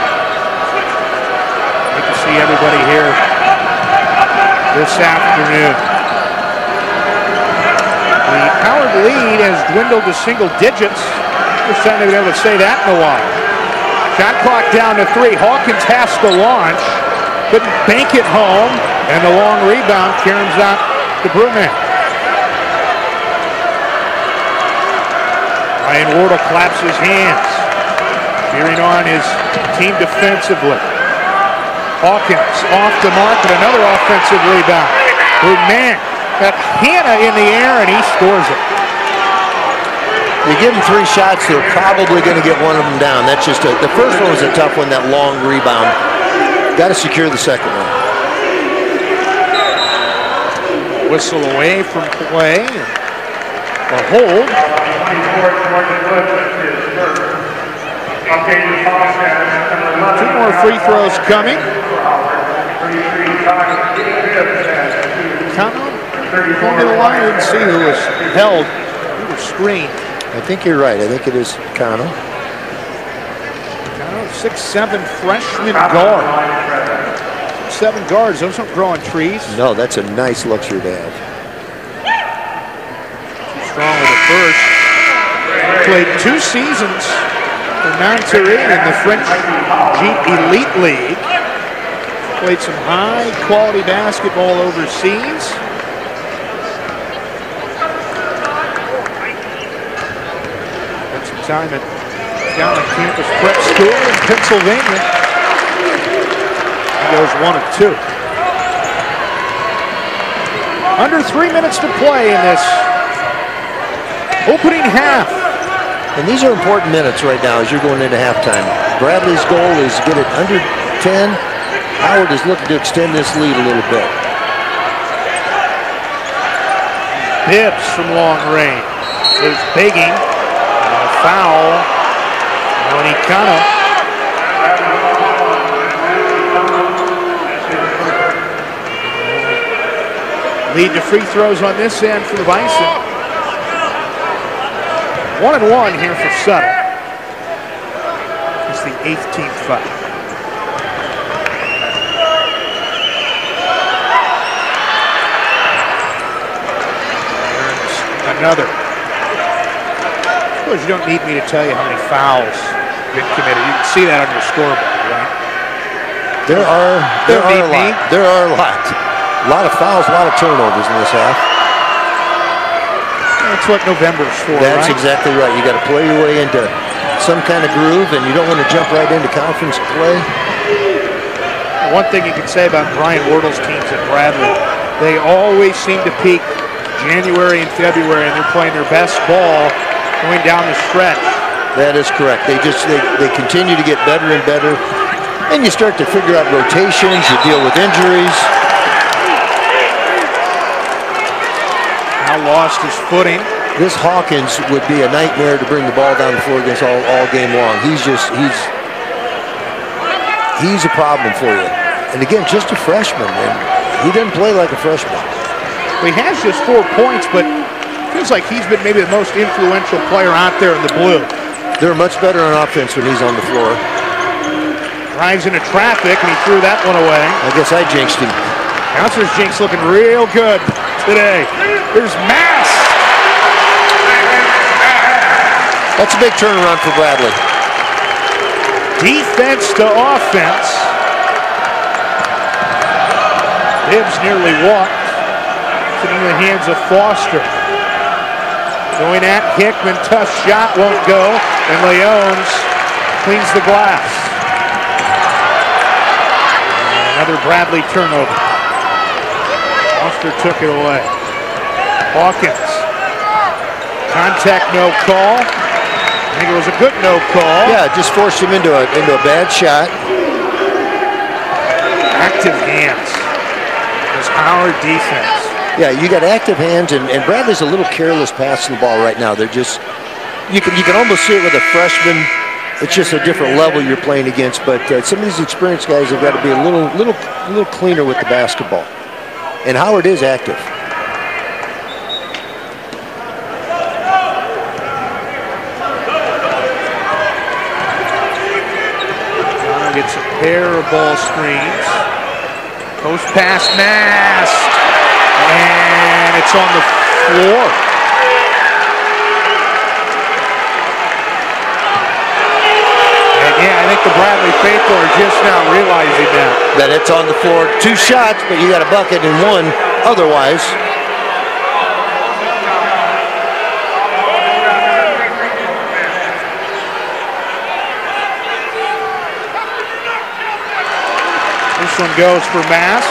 Good to see everybody here this afternoon. The Howard lead has dwindled to single digits. First time they've been able to say that in a while. Shot clock down to three. Hawkins has to launch. Couldn't bank it home. And the long rebound caroms out to Brunette. Ryan Wardle claps his hands, cheering on his team defensively. Hawkins off the mark and another offensive rebound. Brunette got Hannah in the air and he scores it. You give them three shots, they're probably going to get one of them down. That's just a, the first one was a tough one, that long rebound. Got to secure the second one. Whistle away from play. A hold. Two more free throws coming. Count on. Going to the line, I didn't see who was held. Who was screened. I think you're right. I think it is Kano. Kano, six seven freshman guard. Six, seven guards, those don't grow on trees. No, that's a nice luxury to have. Too strong with the first. Played two seasons for Nanterre in the French Jeep Elite League. Played some high quality basketball overseas. Time at down on campus prep school in Pennsylvania. He goes one of two. Under three minutes to play in this opening half. And these are important minutes right now as you're going into halftime. Bradley's goal is to get it under ten. Howard is looking to extend this lead a little bit. Bibbs from long range is begging. Foul on Ikano. Lead to free throws on this end for the Bison. One and one here for Sutter. It's the eighth team foul. There's another. You don't need me to tell you how many fouls have been committed. You can see that on your scoreboard, right? There are there are a lot. Me. There are a lot. A lot of fouls, a lot of turnovers in this half. That's what November's for, That's right? exactly right. You got to play your way into some kind of groove, and you don't want to jump right into conference play. One thing you can say about Brian Wardle's teams at Bradley, they always seem to peak January and February, and they're playing their best ball going down the stretch. That is correct. They just they, they continue to get better and better. And you start to figure out rotations, you deal with injuries. Now lost his footing. this Hawkins would be a nightmare to bring the ball down the floor against all, all game long. He's just, he's, he's a problem for you. And again, just a freshman, and he doesn't play like a freshman. Well, he has just four points, but it feels like he's been maybe the most influential player out there in the blue. They're much better on offense when he's on the floor. Drives into traffic, and he threw that one away. I guess I jinxed him. Counselor's jinx looking real good today. There's Mass. That's a big turnaround for Bradley. Defense to offense. Bibbs nearly walked. It's in the hands of Foster. Going at Hickman, tough shot, won't go. And Leones cleans the glass. And another Bradley turnover. Foster took it away. Hawkins. Contact, no call. I think it was a good no call. Yeah, just forced him into a, into a bad shot. Active hands. There's Howard defense. Yeah, you got active hands, and, and Bradley's a little careless passing the ball right now. They're just, you can, you can almost see it with a freshman. It's just a different level you're playing against, but uh, some of these experienced guys have got to be a little, little, little cleaner with the basketball. And Howard is active. Gets a pair of ball screens. Post pass, Mass. And it's on the floor. And yeah, I think the Bradley faithful are just now realizing that. That it's on the floor. Two shots, but you got a bucket in one otherwise. This one goes for Mass.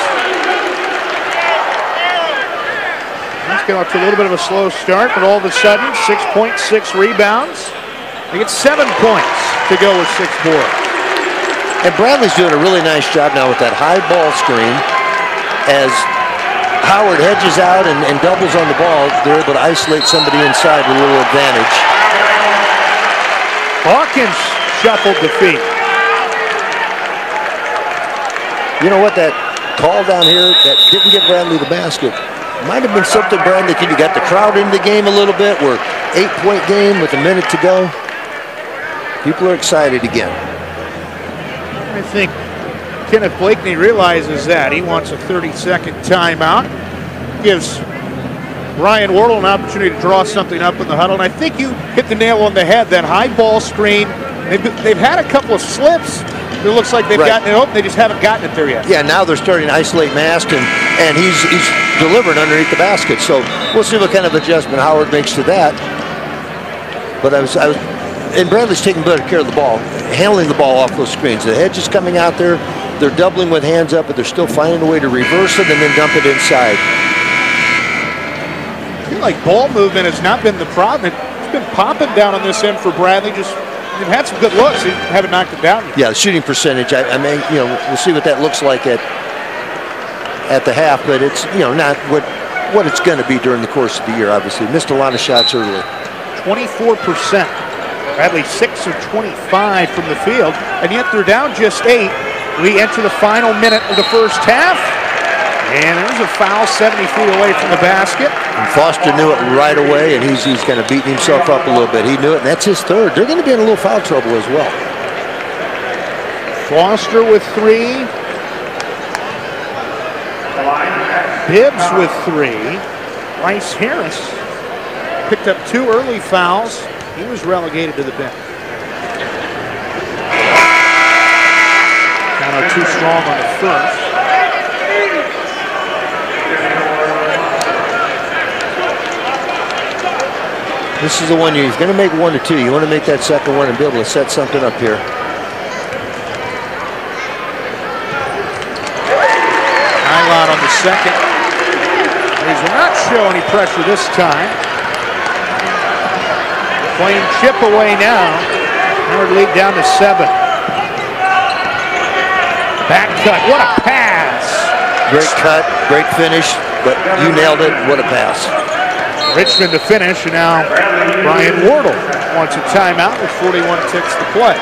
Mass got off to a little bit of a slow start, but all of a sudden, six point six rebounds. They get seven points to go with six more. And Bradley's doing a really nice job now with that high ball screen. As Howard hedges out and, and doubles on the ball, they're able to isolate somebody inside with a little advantage. Hawkins shuffled the feet. You know what, that call down here that didn't get Bradley the basket might have been something, Bradley, could you got the crowd into the game a little bit? We're eight-point game with a minute to go. People are excited again. I think Kenneth Blakeney realizes that. He wants a thirty-second timeout. Gives Ryan Wardle an opportunity to draw something up in the huddle. And I think you hit the nail on the head. That high ball screen, they've, they've had a couple of slips. It looks like they've right. gotten it open. They just haven't gotten it there yet. Yeah, now they're starting to isolate Mask, and, and he's, he's delivered underneath the basket. So we'll see what kind of adjustment Howard makes to that. But I was, I was and Bradley's taking better care of the ball, handling the ball off those screens. The hedge is coming out there. They're doubling with hands up, but they're still finding a way to reverse it and then dump it inside. I feel like ball movement has not been the problem. It's been popping down on this end for Bradley. Just they've had some good looks. They haven't knocked it down yet. Yeah, the shooting percentage. I, I mean, you know, we'll see what that looks like at at the half, but it's, you know, not what what it's going to be during the course of the year. Obviously, missed a lot of shots early. twenty-four percent. Bradley six of twenty-five from the field, and yet they're down just eight. We enter the final minute of the first half, and there's a foul seventy feet away from the basket. And Foster knew it right away, and he's he's kind of beating himself up a little bit. He knew it, and that's his third. They're going to be in a little foul trouble as well. Foster with three. Bibbs with three. Bryce Harris picked up two early fouls. He was relegated to the bench. Kind of too strong on the first. This is the one you're going to make one or two. You want to make that second one and be able to set something up here. Highlight on the second. He will not show any pressure this time. Playing chip away now. Howard lead down to seven. Back cut. What a pass. Great cut, great finish, but you nailed it. What a pass. Richmond to finish, and now Brian Wardle wants a timeout with forty-one ticks to play.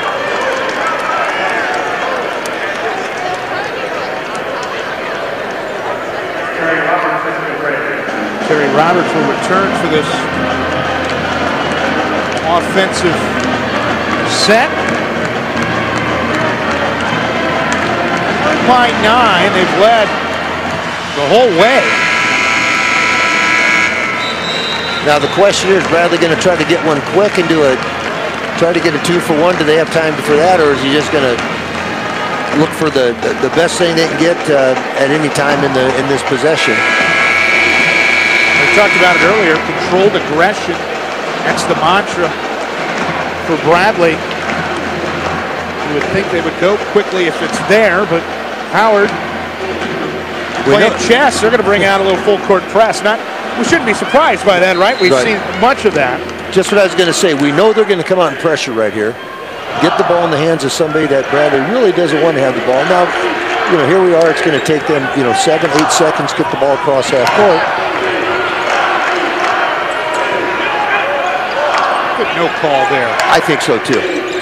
Terry Roberts will return for this offensive set. By nine, they've led the whole way. Now the question is, Bradley going to try to get one quick and do a, try to get a two for one? Do they have time for that, or is he just going to look for the, the the best thing they can get uh, at any time in the in this possession? We talked about it earlier. Controlled aggression. That's the mantra for Bradley. You would think they would go quickly if it's there, but Howard playing chess. They're going to bring out a little full court press. Not. We shouldn't be surprised by that, right? We've right. seen much of that. Just what I was going to say. We know they're going to come out and pressure right here. Get the ball in the hands of somebody that Bradley really doesn't want to have the ball. Now, you know, here we are. It's going to take them, you know, seven, eight seconds to get the ball across half court. Good no call there. I think so, too.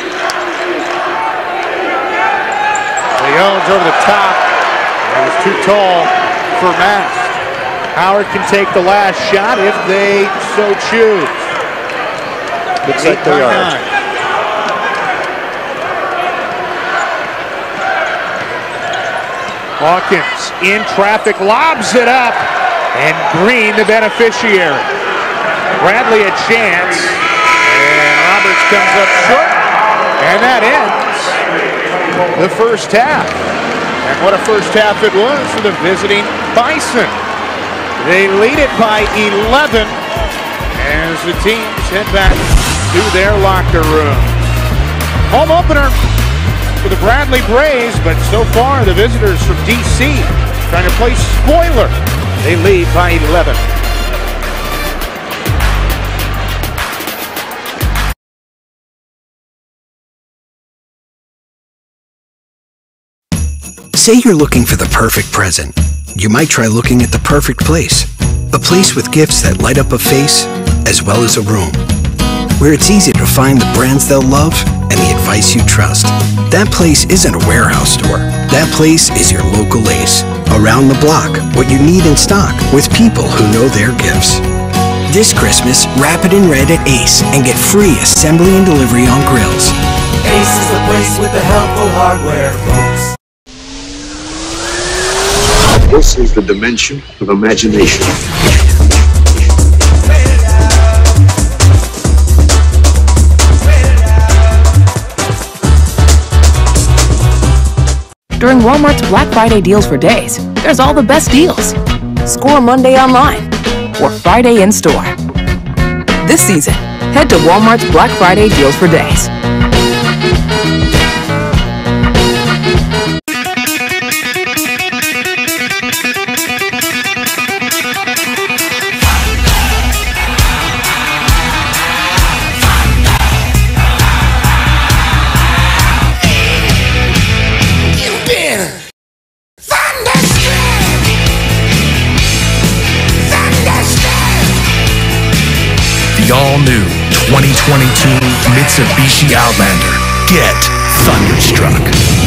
Leone's over the top. It was too tall for Mass. Howard can take the last shot if they so choose. Looks like they are. Hawkins in traffic, lobs it up, and Green the beneficiary. Bradley a chance, and Roberts comes up short, and that ends the first half. And what a first half it was for the visiting Bison. They lead it by eleven as the teams head back to their locker room. Home opener for the Bradley Braves, but so far the visitors from D C trying to play spoiler. They lead by eleven. Say you're looking for the perfect present. You might try looking at the perfect place. A place with gifts that light up a face, as well as a room. Where it's easy to find the brands they'll love and the advice you trust. That place isn't a warehouse store. That place is your local Ace. Around the block, what you need in stock, with people who know their gifts. This Christmas, wrap it in red at Ace and get free assembly and delivery on grills. Ace is the place with the helpful hardware, folks. This is the dimension of imagination. During Walmart's Black Friday deals for days, there's all the best deals. Score Monday online or Friday in store. This season, head to Walmart's Black Friday deals for days. The all-new twenty twenty-two Mitsubishi Outlander. Get thunderstruck.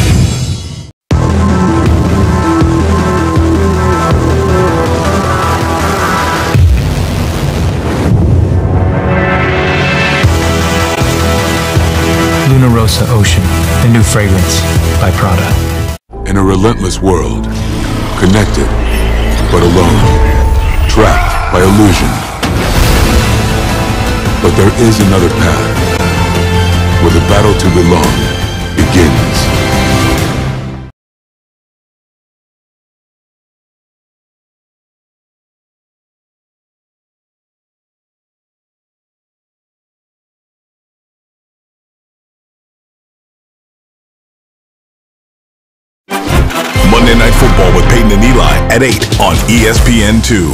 Luna Rosa Ocean, the new fragrance by Prada. In a relentless world, connected but alone, trapped by illusion. But there is another path, where the battle to belong begins. Monday Night Football with Peyton and Eli at eight on E S P N two.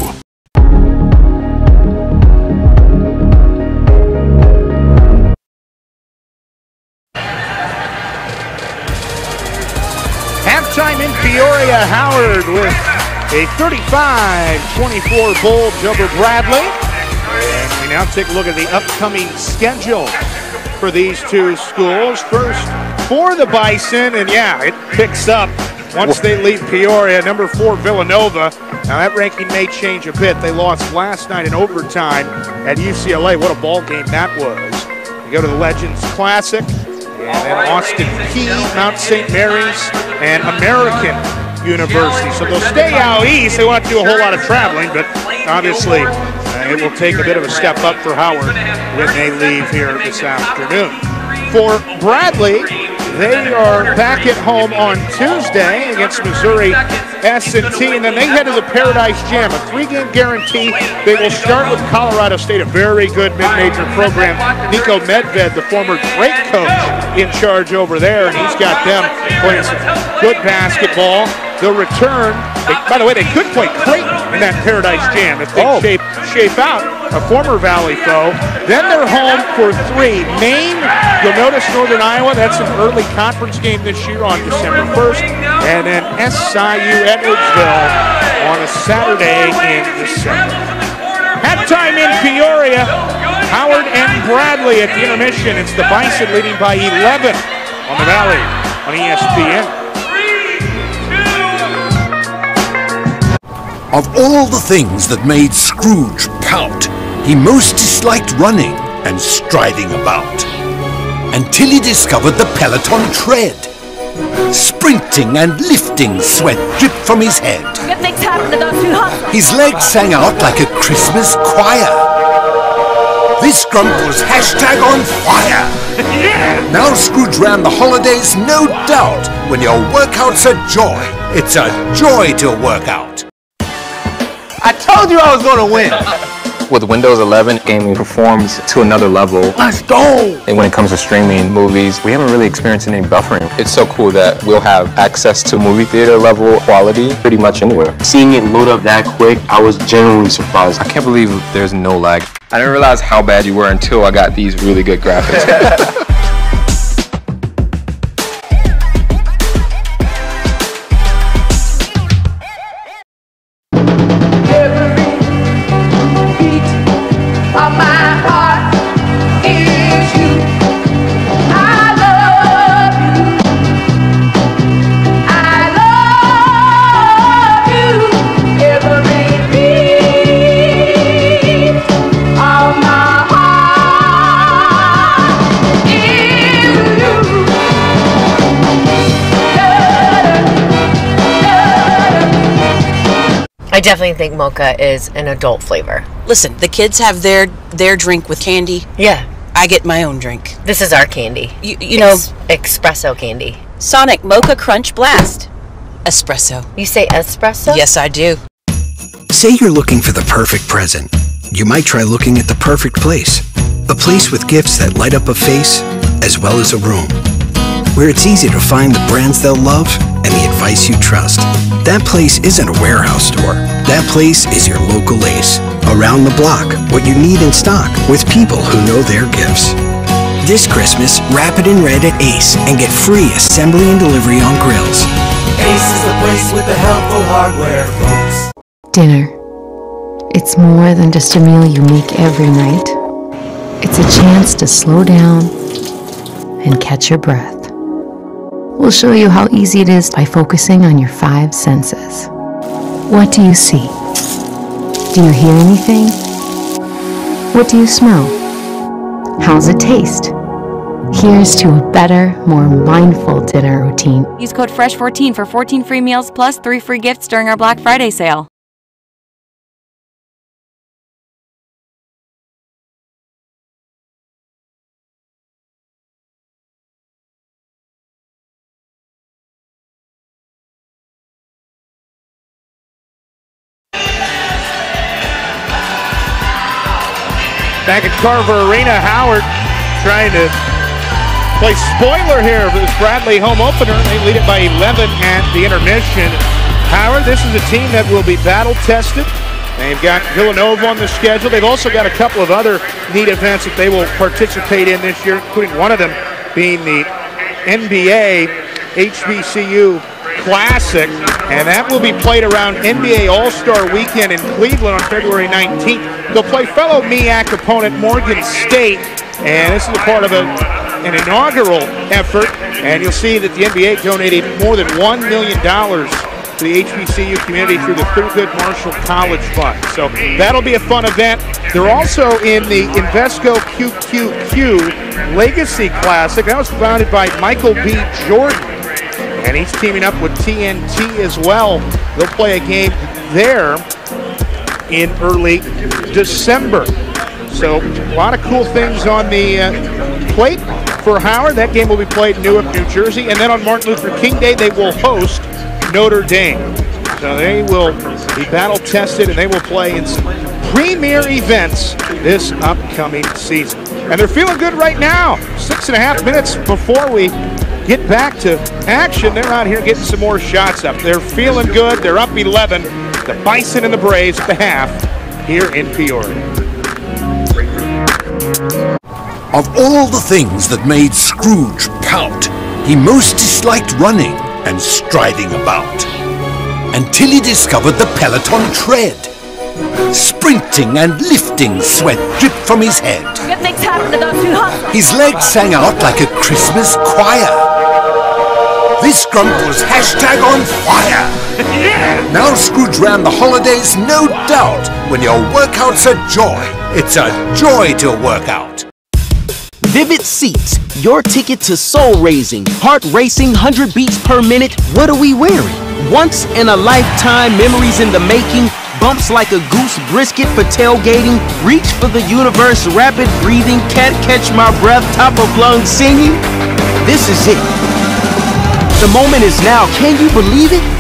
Halftime in Peoria, Howard with a thirty-five twenty-four bulge over Bradley. now. Take a look at the upcoming schedule for these two schools. First, for the Bison, and yeah, it picks up once they leave Peoria. Number four, Villanova. Now that ranking may change a bit. They lost last night in overtime at U C L A. What a ball game that was. We go to the Legends Classic, and then Austin Peay, Mount Saint Mary's, and American University. So they'll stay out east. They won't have to do a whole lot of traveling, but obviously uh, it will take a bit of a step up for Howard when they leave here this afternoon. For Bradley, they are back at home on Tuesday against Missouri S and T, and then they head to the Paradise Jam, a three-game guarantee. They will start with Colorado State, a very good mid-major program. Nico Medved, the former Drake coach, in charge over there, and he's got them playing some good basketball. They'll return. They, by the way, they could play Creighton in that Paradise Jam if they oh. shape, shape out, a former Valley foe. Then they're home for three. Maine, you'll notice Northern Iowa, that's an early conference game this year on December first. And then S I U Edwardsville on a Saturday in December. Halftime in Peoria. Howard and Bradley at the intermission. It's the Bison leading by eleven on the Valley on E S P N. Of all the things that made Scrooge pout, he most disliked running and striding about. Until he discovered the Peloton tread. Sprinting and lifting sweat dripped from his head. Good things happen to those who hustle. His legs sang out like a Christmas choir. This grump was hashtag on fire. Now Scrooge ran the holidays, no doubt. When your workout's a joy, it's a joy to work out. I told you I was going to win. With Windows eleven, gaming performs to another level. Let's go! And when it comes to streaming movies, we haven't really experienced any buffering. It's so cool that we'll have access to movie theater level quality pretty much anywhere. Seeing it load up that quick, I was genuinely surprised. I can't believe there's no lag. I didn't realize how bad you were until I got these really good graphics. I definitely think mocha is an adult flavor. Listen, the kids have their their drink with candy. Yeah. I get my own drink. This is our candy. You, you know... Ex espresso candy. Sonic Mocha Crunch Blast. Espresso. You say espresso? Yes, I do. Say you're looking for the perfect present. You might try looking at the perfect place. A place with gifts that light up a face, as well as a room. Where it's easy to find the brands they'll love and the advice you trust. That place isn't a warehouse store. That place is your local Ace. Around the block, what you need in stock, with people who know their gifts. This Christmas, wrap it in red at Ace and get free assembly and delivery on grills. Ace is the place with the helpful hardware, folks. Dinner. It's more than just a meal you make every night. It's a chance to slow down and catch your breath. We'll show you how easy it is by focusing on your five senses. What do you see? Do you hear anything? What do you smell? How's it taste? Here's to a better, more mindful dinner routine. Use code fresh fourteen for fourteen free meals plus three free gifts during our Black Friday sale. Back at Carver Arena, Howard trying to play spoiler here for this Bradley home opener. They lead it by eleven at the intermission. Howard, this is a team that will be battle tested. They've got Villanova on the schedule. They've also got a couple of other neat events that they will participate in this year, including one of them being the N B A H B C U Classic, and that will be played around N B A All-Star Weekend in Cleveland on February nineteenth. They'll play fellow M E A C opponent Morgan State, and this is a part of a, an inaugural effort, and you'll see that the N B A donated more than one million dollars to the H B C U community through the Thurgood Marshall College Fund. So that'll be a fun event. They're also in the Invesco Q Q Q Legacy Classic. That was founded by Michael B. Jordan, and he's teaming up with T N T as well. They'll play a game there in early December. So a lot of cool things on the uh, plate for Howard. That game will be played in Newark, New Jersey, and then on Martin Luther King Day they will host Notre Dame. So they will be battle tested, and they will play in some premier events this upcoming season. And they're feeling good right now. Six and a half minutes before we get back to action, they're out here getting some more shots up. They're feeling good. They're up eleven. The Bison and the Braves at the half here in Peoria. Of all the things that made Scrooge pout, he most disliked running and striding about, until he discovered the Peloton tread. Sprinting and lifting sweat dripped from his head. Good things happen to those who hustle. His legs sang out like a Christmas choir. This grump was hashtag on fire. Now Scrooge ran the holidays, no doubt. When your workout's a joy, it's a joy to work out. Vivid Seats, your ticket to soul-raising, heart-racing, one hundred beats per minute. What are we wearing? Once in a lifetime, memories in the making, bumps like a goose brisket for tailgating, reach for the universe, rapid breathing, can't catch my breath, top of lungs singing. This is it. The moment is now. Can you believe it?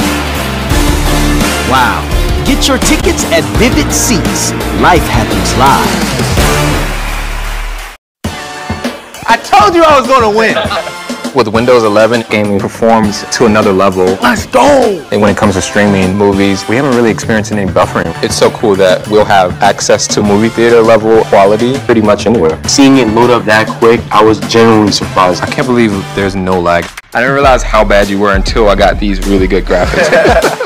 Wow. Get your tickets at Vivid Seats. Life happens live. I told you I was going to win. With Windows eleven, gaming performs to another level. Let's go! And when it comes to streaming movies, we haven't really experienced any buffering. It's so cool that we'll have access to movie theater level quality pretty much anywhere. Seeing it load up that quick, I was genuinely surprised. I can't believe there's no lag. I didn't realize how bad you were until I got these really good graphics.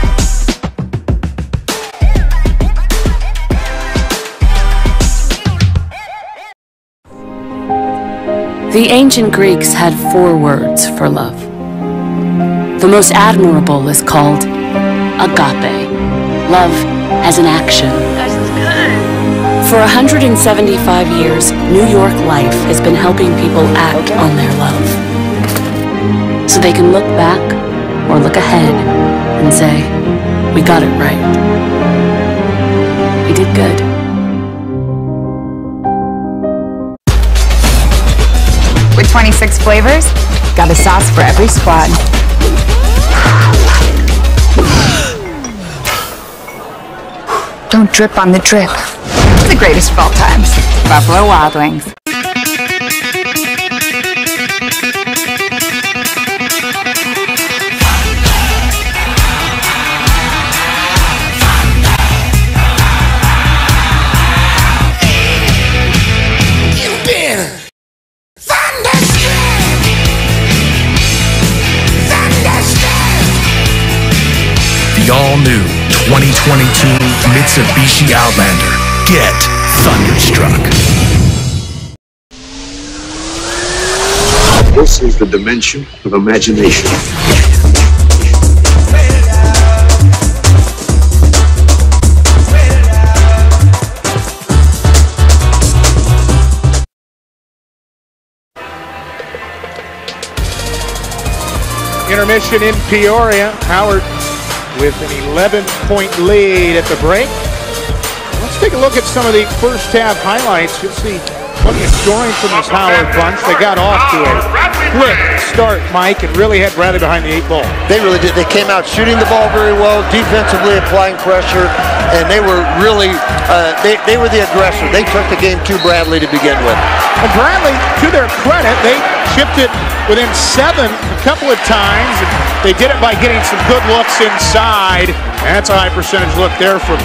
The ancient Greeks had four words for love. The most admirable is called agape, love as an action. For one hundred seventy-five years, New York Life has been helping people act on their love. So they can look back or look ahead and say, we got it right. We did good. With twenty-six flavors, got a sauce for every squad. Don't drip on the drip. The greatest of all times. Buffalo Wild Wings. The all-new twenty twenty-two Mitsubishi Outlander. Get thunderstruck. This is the dimension of imagination. Intermission in Peoria. Howard with an eleven point lead at the break. Let's take a look at some of the first half highlights. You'll see plenty of scoring from this Howard bunch. They got off to a quick start, Mike, and really had Bradley behind the eight ball. They really did. They came out shooting the ball very well, defensively applying pressure, and they were really, uh, they, they were the aggressor. They took the game to Bradley to begin with. And Bradley, to their credit, they chipped it within seven a couple of times, and they did it by getting some good looks inside. That's a high percentage look there from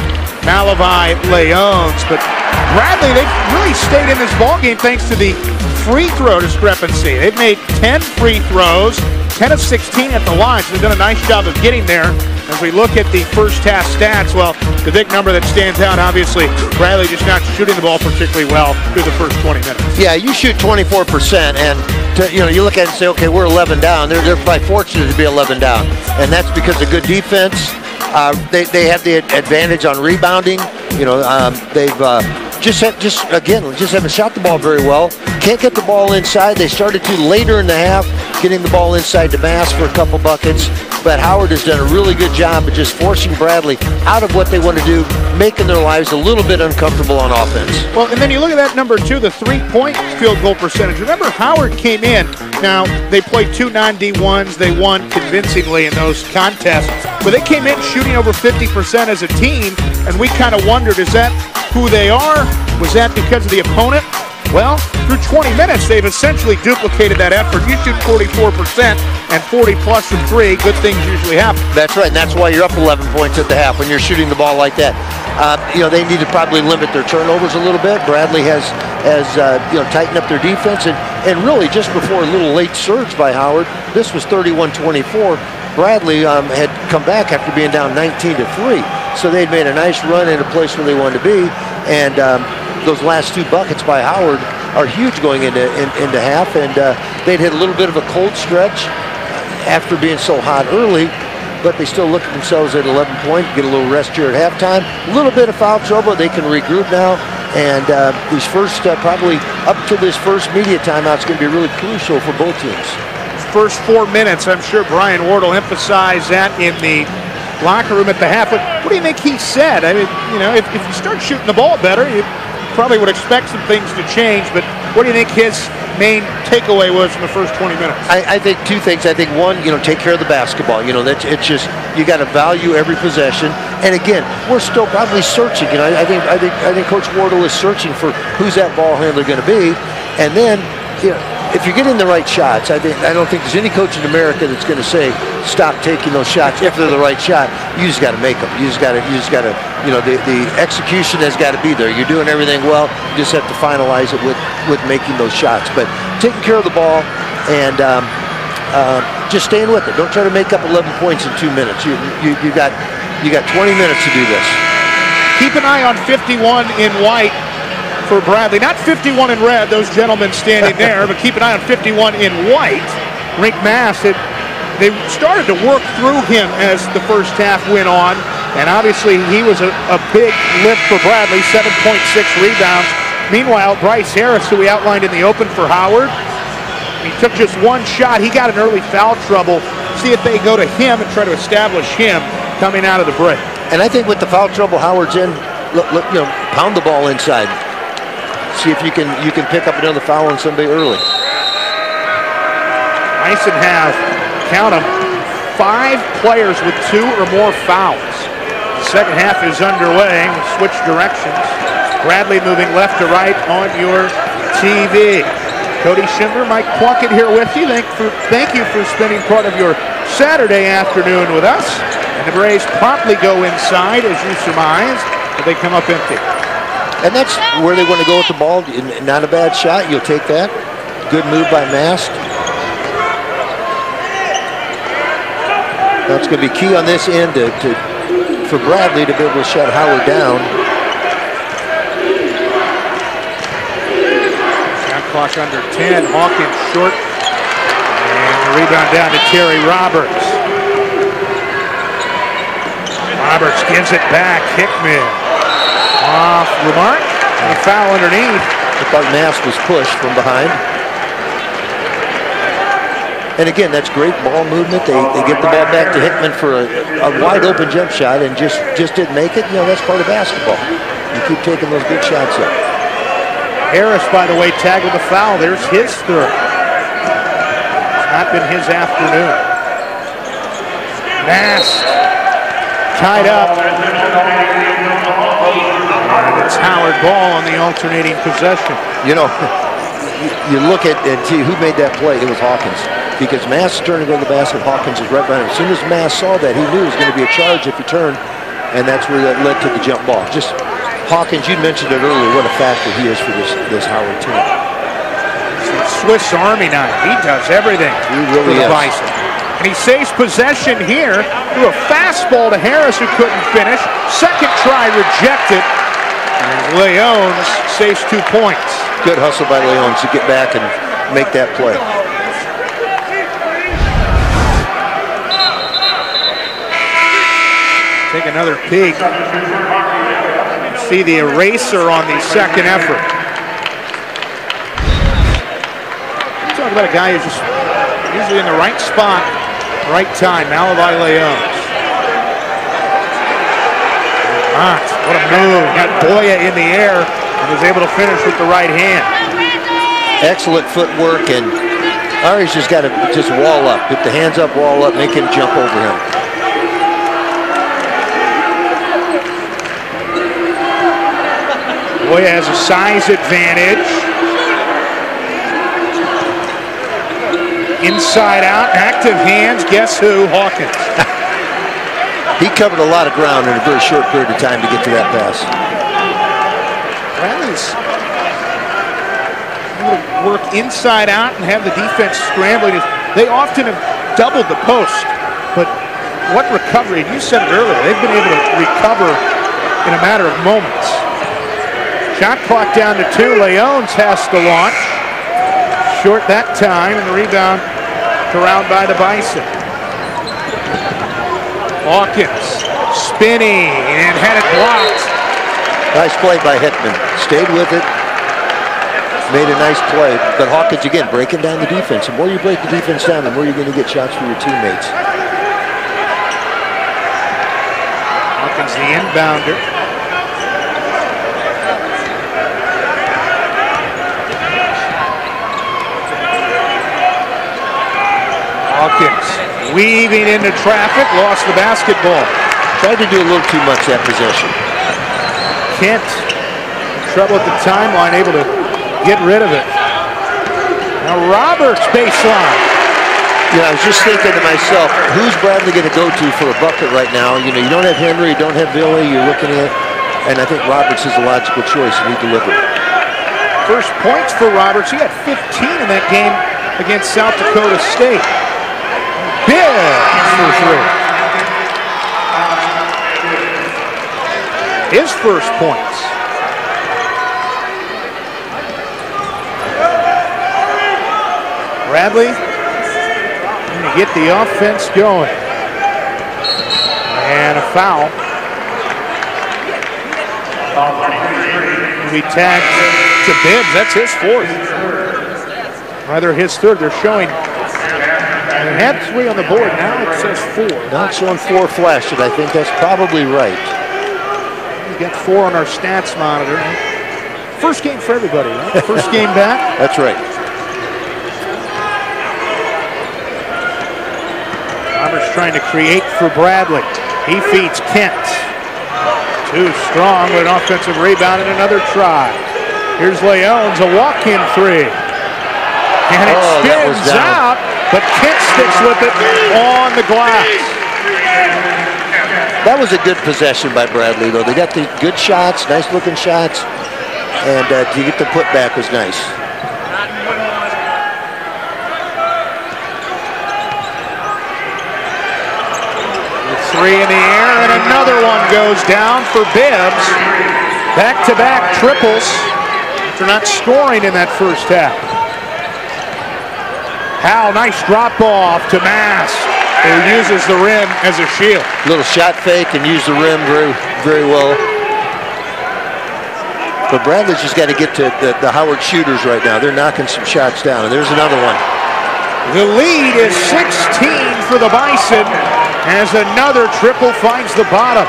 Malavi Leones. But Bradley, they've really stayed in this ballgame thanks to the free throw discrepancy. They've made ten free throws, ten of sixteen at the line, so they've done a nice job of getting there. As we look at the first half stats, well, the big number that stands out, obviously, Bradley just not shooting the ball particularly well through the first twenty minutes. Yeah, you shoot twenty-four percent, and to, you know, you look at it and say, okay, we're eleven down. They're, they're probably fortunate to be eleven down, and that's because of good defense. Uh, they, they have the advantage on rebounding. You know, um, they've uh, just have, just again just haven't shot the ball very well. Can't get the ball inside. They started to later in the half, getting the ball inside to Mass for a couple buckets. But Howard has done a really good job of just forcing Bradley out of what they want to do, making their lives a little bit uncomfortable on offense. Well, and then you look at that number two, the three-point field goal percentage. Remember, Howard came in. Now, they played two non D ones. They won convincingly in those contests. But they came in shooting over fifty percent as a team, and we kind of wondered, is that who they are? Was that because of the opponent? Well, through twenty minutes, they've essentially duplicated that effort. You shoot forty-four percent and forty plus from three. Good things usually happen. That's right, and that's why you're up eleven points at the half when you're shooting the ball like that. Uh, you know, they need to probably limit their turnovers a little bit. Bradley has, has uh, you know, tightened up their defense, and, and really just before a little late surge by Howard, this was thirty-one twenty-four. Bradley um, had come back after being down nineteen to three, so they'd made a nice run in a place where they wanted to be, and um, those last two buckets by Howard are huge going into in, into half, and uh, they'd hit a little bit of a cold stretch after being so hot early, but they still look at themselves at eleven point, get a little rest here at halftime. A little bit of foul trouble, they can regroup now, and uh, these first, uh, probably up to this first media timeout is going to be really crucial for both teams. First four minutes, I'm sure Brian Ward will emphasize that in the locker room at the half. But what do you think he said? I mean, you know, if, if you start shooting the ball better, you probably would expect some things to change, but what do you think his main takeaway was from the first twenty minutes? I, I think two things. I think one, you know, take care of the basketball. You know, that's it's just you got to value every possession. And again, we're still probably searching. You know, I, I think I think I think Coach Wardle is searching for who's that ball handler going to be. And then, you know, if you're getting the right shots, I think I don't think there's any coach in America that's going to say stop taking those shots if they're the right shot. You just got to make them. You just got to. You just got to. You know, the the execution has got to be there. You're doing everything well. You just have to finalize it with with making those shots. But taking care of the ball and um, uh, just staying with it. Don't try to make up eleven points in two minutes. You you you got you got twenty minutes to do this. Keep an eye on fifty-one in white for Bradley. Not fifty-one in red, those gentlemen standing there, but keep an eye on fifty-one in white. Rick Mass, it, they started to work through him as the first half went on, and obviously he was a, a big lift for Bradley, seven point six rebounds. Meanwhile, Bryce Harris, who we outlined in the open for Howard, he took just one shot. He got an early foul trouble. See if they go to him and try to establish him coming out of the break. And I think with the foul trouble Howard's in, look, look, you know, pound the ball inside. See if you can you can pick up another foul on somebody early. Bison have, count them, five players with two or more fouls. The second half is underway. We'll switch directions. Bradley moving left to right on your T V. Cody Schindler, Mike Plunkett here with you. Thank, for, thank you for spending part of your Saturday afternoon with us. And the Braves promptly go inside, as you surmised, but they come up empty. And that's where they want to go with the ball. Not a bad shot. You'll take that. Good move by Mast. That's going to be key on this end to, to, for Bradley to be able to shut Howard down. Shot clock under ten. Hawkins short. And the rebound down to Terry Roberts. Roberts gives it back. Hickman off Lamarck. And a foul underneath. I thought Mast was pushed from behind. And again, that's great ball movement. They, they get the ball back to Hickman for a, a wide open jump shot and just, just didn't make it. You know, that's part of basketball. You keep taking those good shots up. Harris, by the way, tagged with a foul. There's his third. It's not been his afternoon. Mast tied up. And it's Howard ball on the alternating possession. You know, you look at and see who made that play. It was Hawkins. Because Mass is turning to go to the basket, Hawkins is right behind him. As soon as Mass saw that, he knew it was going to be a charge if he turned. and that's where that led to the jump ball. Just Hawkins, you mentioned it earlier, what a factor he is for this, this Howard team. Swiss Army knife. He does everything he really for the is. Bison. And he saves possession here through a fastball to Harris, who couldn't finish. Second try rejected. And Leones saves two points. Good hustle by Leones to get back and make that play. Take another peek. See the eraser on the second effort. Talk about a guy who's just usually in the right spot, right time. Malavi Leones. Ah, what a move. Got Boya in the air and was able to finish with the right hand. Excellent footwork, and Ari's just got to just wall up. Put the hands up, wall up, make him jump over him. Boya has a size advantage. Inside out, active hands. Guess who? Hawkins. He covered a lot of ground in a very short period of time to get to that pass. Bradley's able to work inside out and have the defense scrambling. They often have doubled the post, but what recovery? You said it earlier. They've been able to recover in a matter of moments. Shot clock down to two. Leones has to launch. Short that time, and the rebound around by the Bison. Hawkins spinning and had it blocked. Nice play by Hickman. Stayed with it. Made a nice play. But Hawkins, again, breaking down the defense. The more you break the defense down, the more you're going to get shots for your teammates. Hawkins, the inbounder. Hawkins weaving into traffic, lost the basketball. Tried to do a little too much that possession. Kent, trouble at the timeline, able to get rid of it. Now Roberts baseline. Yeah, I was just thinking to myself, who's Bradley going to go to for a bucket right now? You know, you don't have Henry, you don't have Billy, you're looking at, and I think Roberts is a logical choice, and he delivered. First points for Roberts. He had fifteen in that game against South Dakota State. Bibbs for three. His first points. Bradley going to get the offense going. And a foul. He tagged to Bibbs. That's his fourth. Rather his third. They're showing. They had three on the board. Now it says four. Not showing four flashed. I think that's probably right. We got four on our stats monitor. First game for everybody, right? First game back. That's right. Roberts trying to create for Bradley. He feeds Kent. Too strong with an offensive rebound and another try. Here's Leones, a walk-in three. And it oh, spins out, but Kent sticks with it on the glass. That was a good possession by Bradley, though. They got the good shots, nice-looking shots, and uh, to get the putback was nice. Three in the air, and another one goes down for Bibbs. Back-to-back triples after not scoring in that first half. Howell, nice drop off to Mass, who uses the rim as a shield. Little shot fake and use the rim very, very well. But Bradley's just got to get to the, the Howard shooters right now. They're knocking some shots down, and there's another one. The lead is sixteen for the Bison as another triple finds the bottom.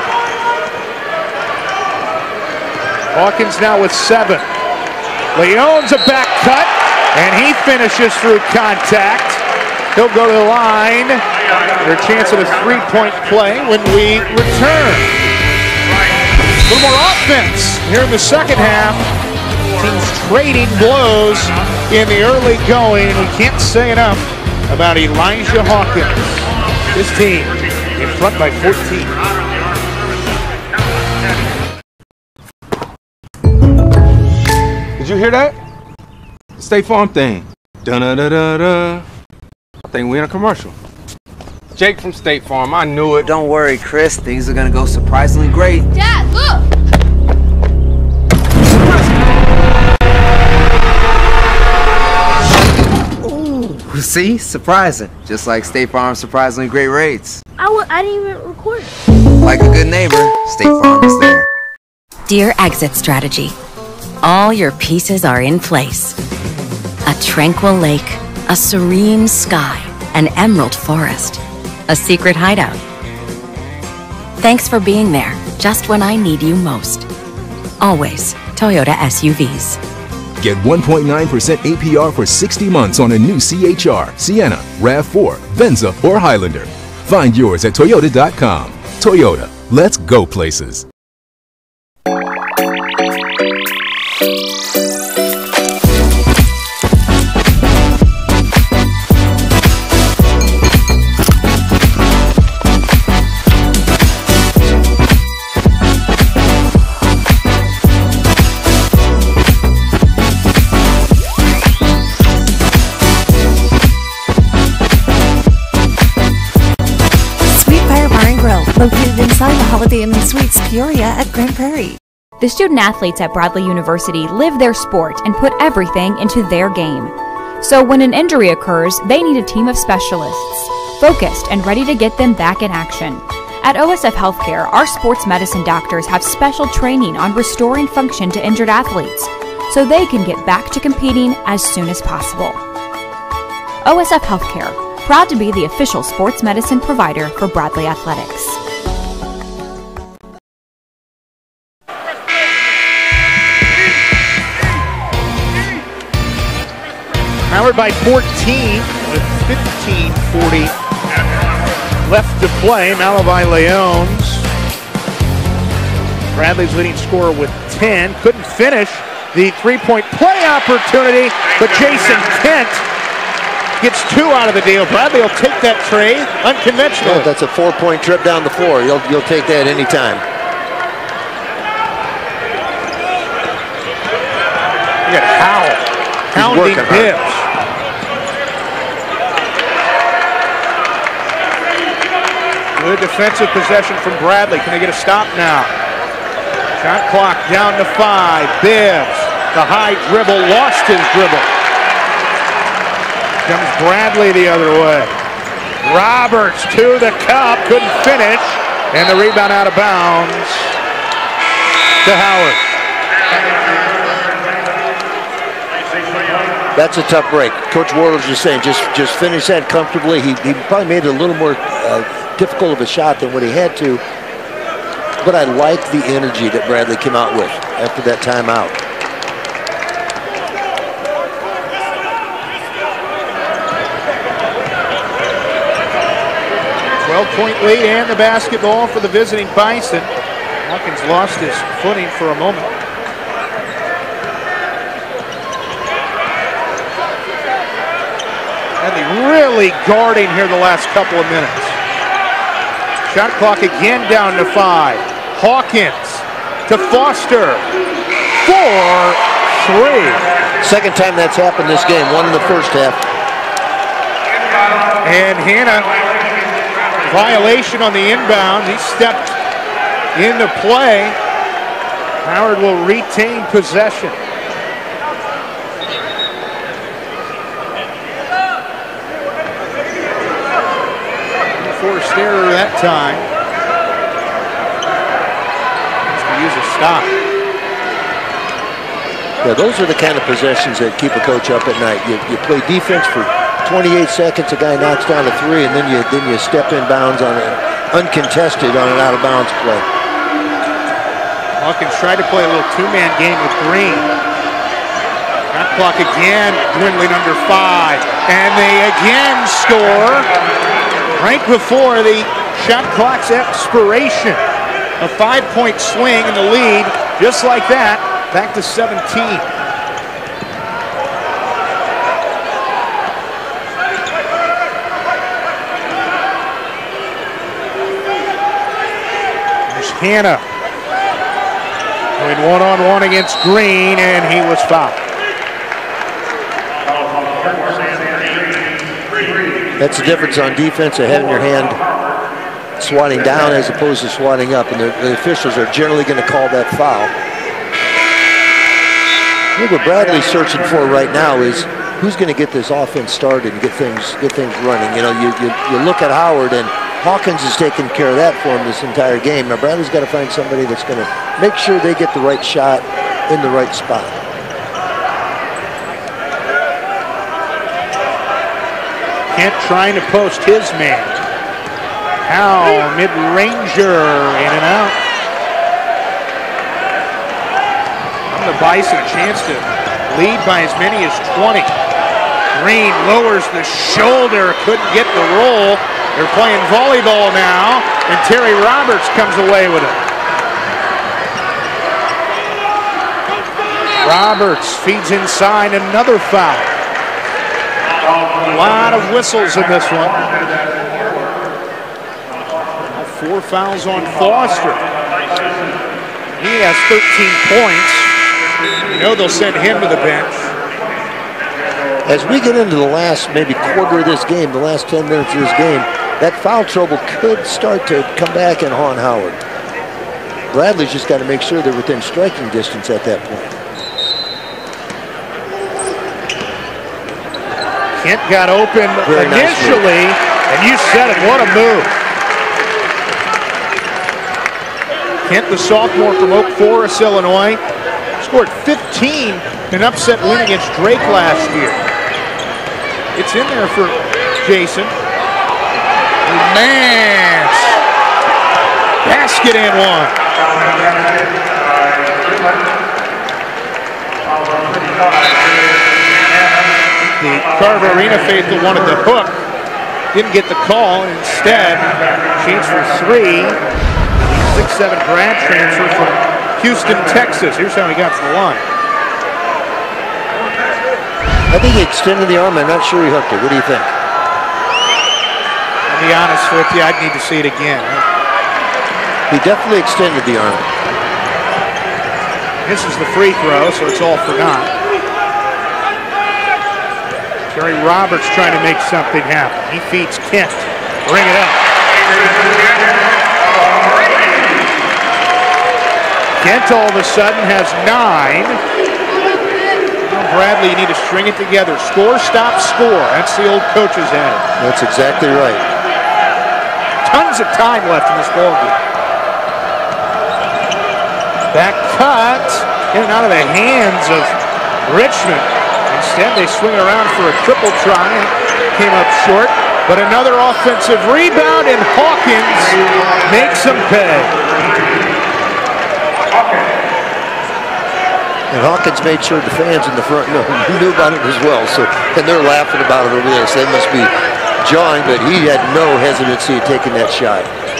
Hawkins now with seven. Leones a back cut, and he finishes through contact. He'll go to the line. Their chance at a three-point play when we return. A little more offense here in the second half. Teams trading blows in the early going. We can't say enough about Elijah Hawkins. This team in front by fourteen. Did you hear that? The State Farm thing. Da-da-da-da-da. I think we in a commercial. Jake from State Farm, I knew it. Don't worry, Chris. Things are gonna go surprisingly great. Dad, look! Ooh, see? Surprising. Just like State Farm's surprisingly great rates. I, w I didn't even record. Like a good neighbor, State Farm is there. Dear Exit Strategy, all your pieces are in place. A tranquil lake, a serene sky, an emerald forest, a secret hideout. Thanks for being there, just when I need you most. Always Toyota S U Vs. Get one point nine percent A P R for sixty months on a new C H R, Sienna, RAV four, Venza, or Highlander. Find yours at Toyota dot com. Toyota, let's go places. Located inside the Holiday Inn and Suites Peoria at Grand Prairie. The student athletes at Bradley University live their sport and put everything into their game. So when an injury occurs, they need a team of specialists, focused and ready to get them back in action. At O S F Healthcare, our sports medicine doctors have special training on restoring function to injured athletes, so they can get back to competing as soon as possible. O S F Healthcare, proud to be the official sports medicine provider for Bradley Athletics. Howard by fourteen with fifteen forty left to play. Malavi Leones, Bradley's leading scorer with ten. Couldn't finish the three-point play opportunity, but Jason Kent gets two out of the deal. Bradley will take that trade. Unconventional. Yeah, that's a four-point trip down the floor. You'll, you'll take that anytime. Look at Howell pounding Bibbs. Good defensive possession from Bradley. Can they get a stop now? Shot clock down to five. Bibbs, the high dribble, lost his dribble. Comes Bradley the other way. Roberts to the cup, couldn't finish, and the rebound out of bounds to Howard. That's a tough break. Coach Ward was just saying, just just finish that comfortably. He, he probably made it a little more uh, difficult of a shot than what he had to. But I like the energy that Bradley came out with after that timeout. twelve-point lead and the basketball for the visiting Bison. Hawkins lost his footing for a moment. Bradley really guarding here the last couple of minutes. Shot clock again down to five. Hawkins to Foster. Four, three. Second time that's happened this game, one in the first half. And Hannah, violation on the inbound. He stepped into play. Howard will retain possession. Forced error that time. Has to use a stop. Yeah, those are the kind of possessions that keep a coach up at night. You, you play defense for twenty-eight seconds, a guy knocks down a three, and then you then you step in bounds on an uncontested on an out of bounds play. Hawkins tried to play a little two-man game with Green. Shot clock again, dwindling under five, and they again score right before the shot clock's expiration. A five-point swing in the lead, just like that, back to seventeen. There's Hannah. Going one-on-one against Green, and he was fouled. That's the difference on defense of having your hand swatting down as opposed to swatting up, and the, the officials are generally going to call that foul. I think what Bradley's searching for right now is who's going to get this offense started and get things get things running. You know, you, you, you look at Howard, and Hawkins is taking care of that for him this entire game. Now Bradley's got to find somebody that's going to make sure they get the right shot in the right spot. Kent trying to post his man. Howe, mid-ranger, in and out. On the Bison, chance to lead by as many as twenty. Green lowers the shoulder, couldn't get the roll. They're playing volleyball now, and Terry Roberts comes away with it. Roberts feeds inside, another foul. A lot of whistles in this one. Four fouls on Foster. He has thirteen points. You know they'll send him to the bench. As we get into the last maybe quarter of this game, the last ten minutes of this game, that foul trouble could start to come back and haunt Howard. Bradley's just got to make sure they're within striking distance at that point. Kent got open Very initially, nice and you said it, what a move. Kent, the sophomore from Oak Forest, Illinois, scored fifteen in an upset win against Drake last year. It's in there for Jason. Nance. Basket and one. The Carver Arena faithful wanted the hook. Didn't get the call. Instead, chance for three. six seven grad transfer from Houston, Texas. Here's how he got to the line. I think he extended the arm. I'm not sure he hooked it. What do you think? I'll be honest with you, I'd need to see it again. He definitely extended the arm. This is the free throw, so it's all for naught. Terry Roberts trying to make something happen. He feeds Kent. Bring it up. Kent all of a sudden has nine. Bradley, you need to string it together. Score, stop, score. That's the old coach's adage. That's exactly right. Tons of time left in this ballgame. Back cut, in and out of the hands of Richmond. Instead, they swing around for a triple try. Came up short, but another offensive rebound, and Hawkins makes them pay. And Hawkins made sure the fans in the front row knew about it as well. So, and they're laughing about it over there. So they must be jawing, but he had no hesitancy taking that shot.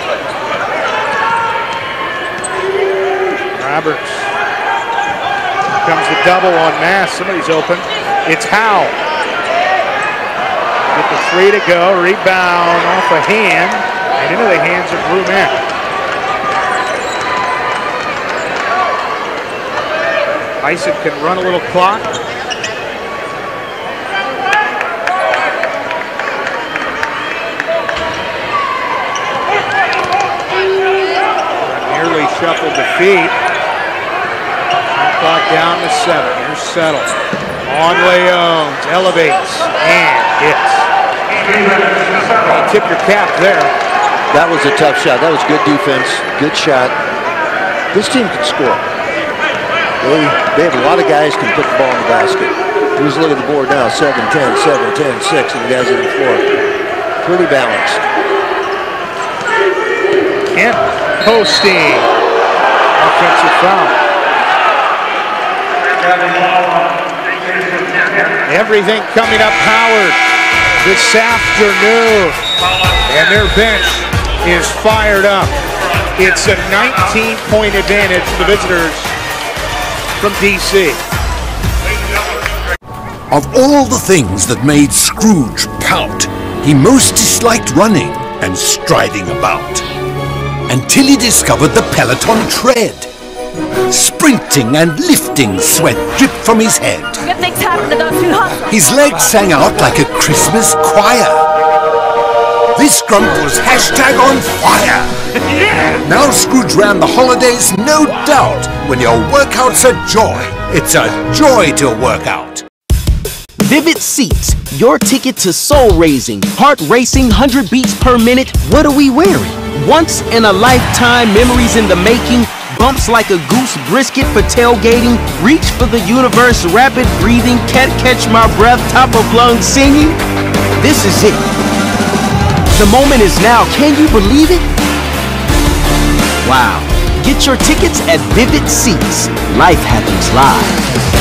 Roberts. Here comes the double on Mass. Somebody's open. It's Howe. Get the three to go. Rebound off a hand and into the hands of Brumette. Bison can run a little clock. Nearly shuffled the feet. Clock down to seven. Here's Settle. On Leones, elevates, and hits. Tip your cap there. That was a tough shot. That was good defense. Good shot. This team can score. They, they have a lot of guys can put the ball in the basket. Who's looking at the board now? seven ten, seven ten, six, and the guys on the floor. Pretty balanced. Kent posting. Offensive foul. Everything coming up Howard this afternoon. And their bench is fired up. It's a nineteen point advantage for the visitors from D C. Of all the things that made Scrooge pout, he most disliked running and striding about. Until he discovered the Peloton tread. sprinting and lifting, sweat dripped from his head. Good things happen to those who hustle. His legs sang out like a Christmas choir. This grump was hashtag on fire. Now Scrooge ran the holidays, no doubt. When your workout's a joy, it's a joy to work out. Vivid Seats, your ticket to soul-raising, heart-racing, one hundred beats per minute. What are we wearing? Once in a lifetime, memories in the making. Bumps like a goose brisket for tailgating. Reach for the universe, rapid breathing. Can't catch my breath, top of lungs singing. This is it. The moment is now. Can you believe it? Wow. Get your tickets at Vivid Seats. Life happens live.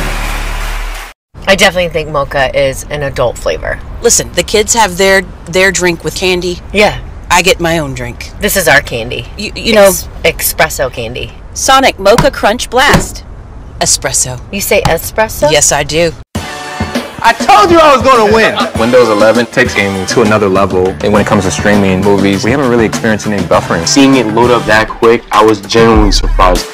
I definitely think mocha is an adult flavor. Listen, the kids have their their drink with candy. Yeah. I get my own drink. This is our candy. You, you know... Ex espresso candy. Sonic Mocha Crunch Blast. Espresso. You say espresso? Yes, I do. I told you I was going to win. Windows eleven takes gaming to another level. And when it comes to streaming movies, we haven't really experienced any buffering. Seeing it load up that quick, I was genuinely surprised.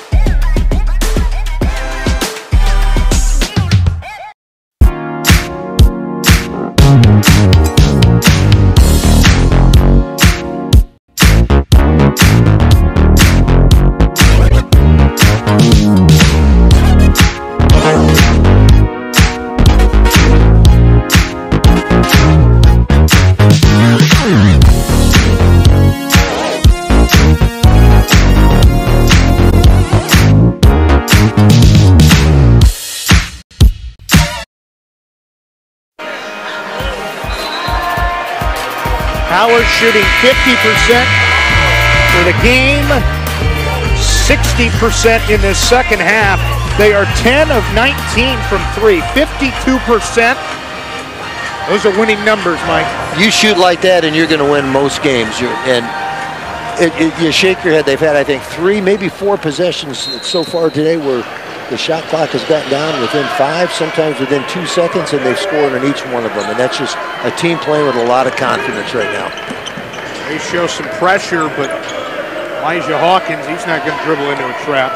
Howard shooting fifty percent for the game, sixty percent in the second half. They are ten of nineteen from three, fifty-two percent. Those are winning numbers, Mike. You shoot like that and you're going to win most games. You're, and it, it, you shake your head. They've had, I think, three, maybe four possessions so far today where the shot clock has gotten down within five, sometimes within two seconds, and they've scored on each one of them. And that's just a team playing with a lot of confidence right now. They show some pressure, but Elijah Hawkins, he's not going to dribble into a trap.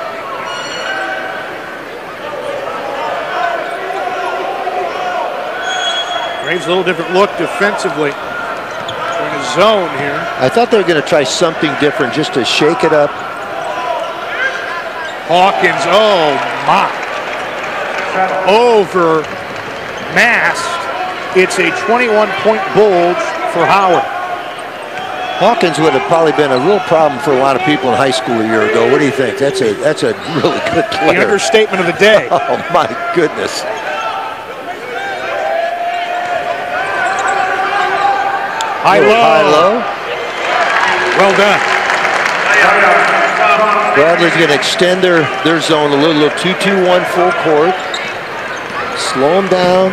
Braves a little different look defensively. They're in a zone here. I thought they were going to try something different just to shake it up. Hawkins, oh my. Over masked. It's a twenty-one point bulge for Howard. Hawkins would have probably been a real problem for a lot of people in high school a year ago. What do you think? That's a that's a really good player. The understatement of the day. Oh my goodness. High low. High low. Well done. Bradley's going to extend their, their zone a little, little two two one full court. Slow them down.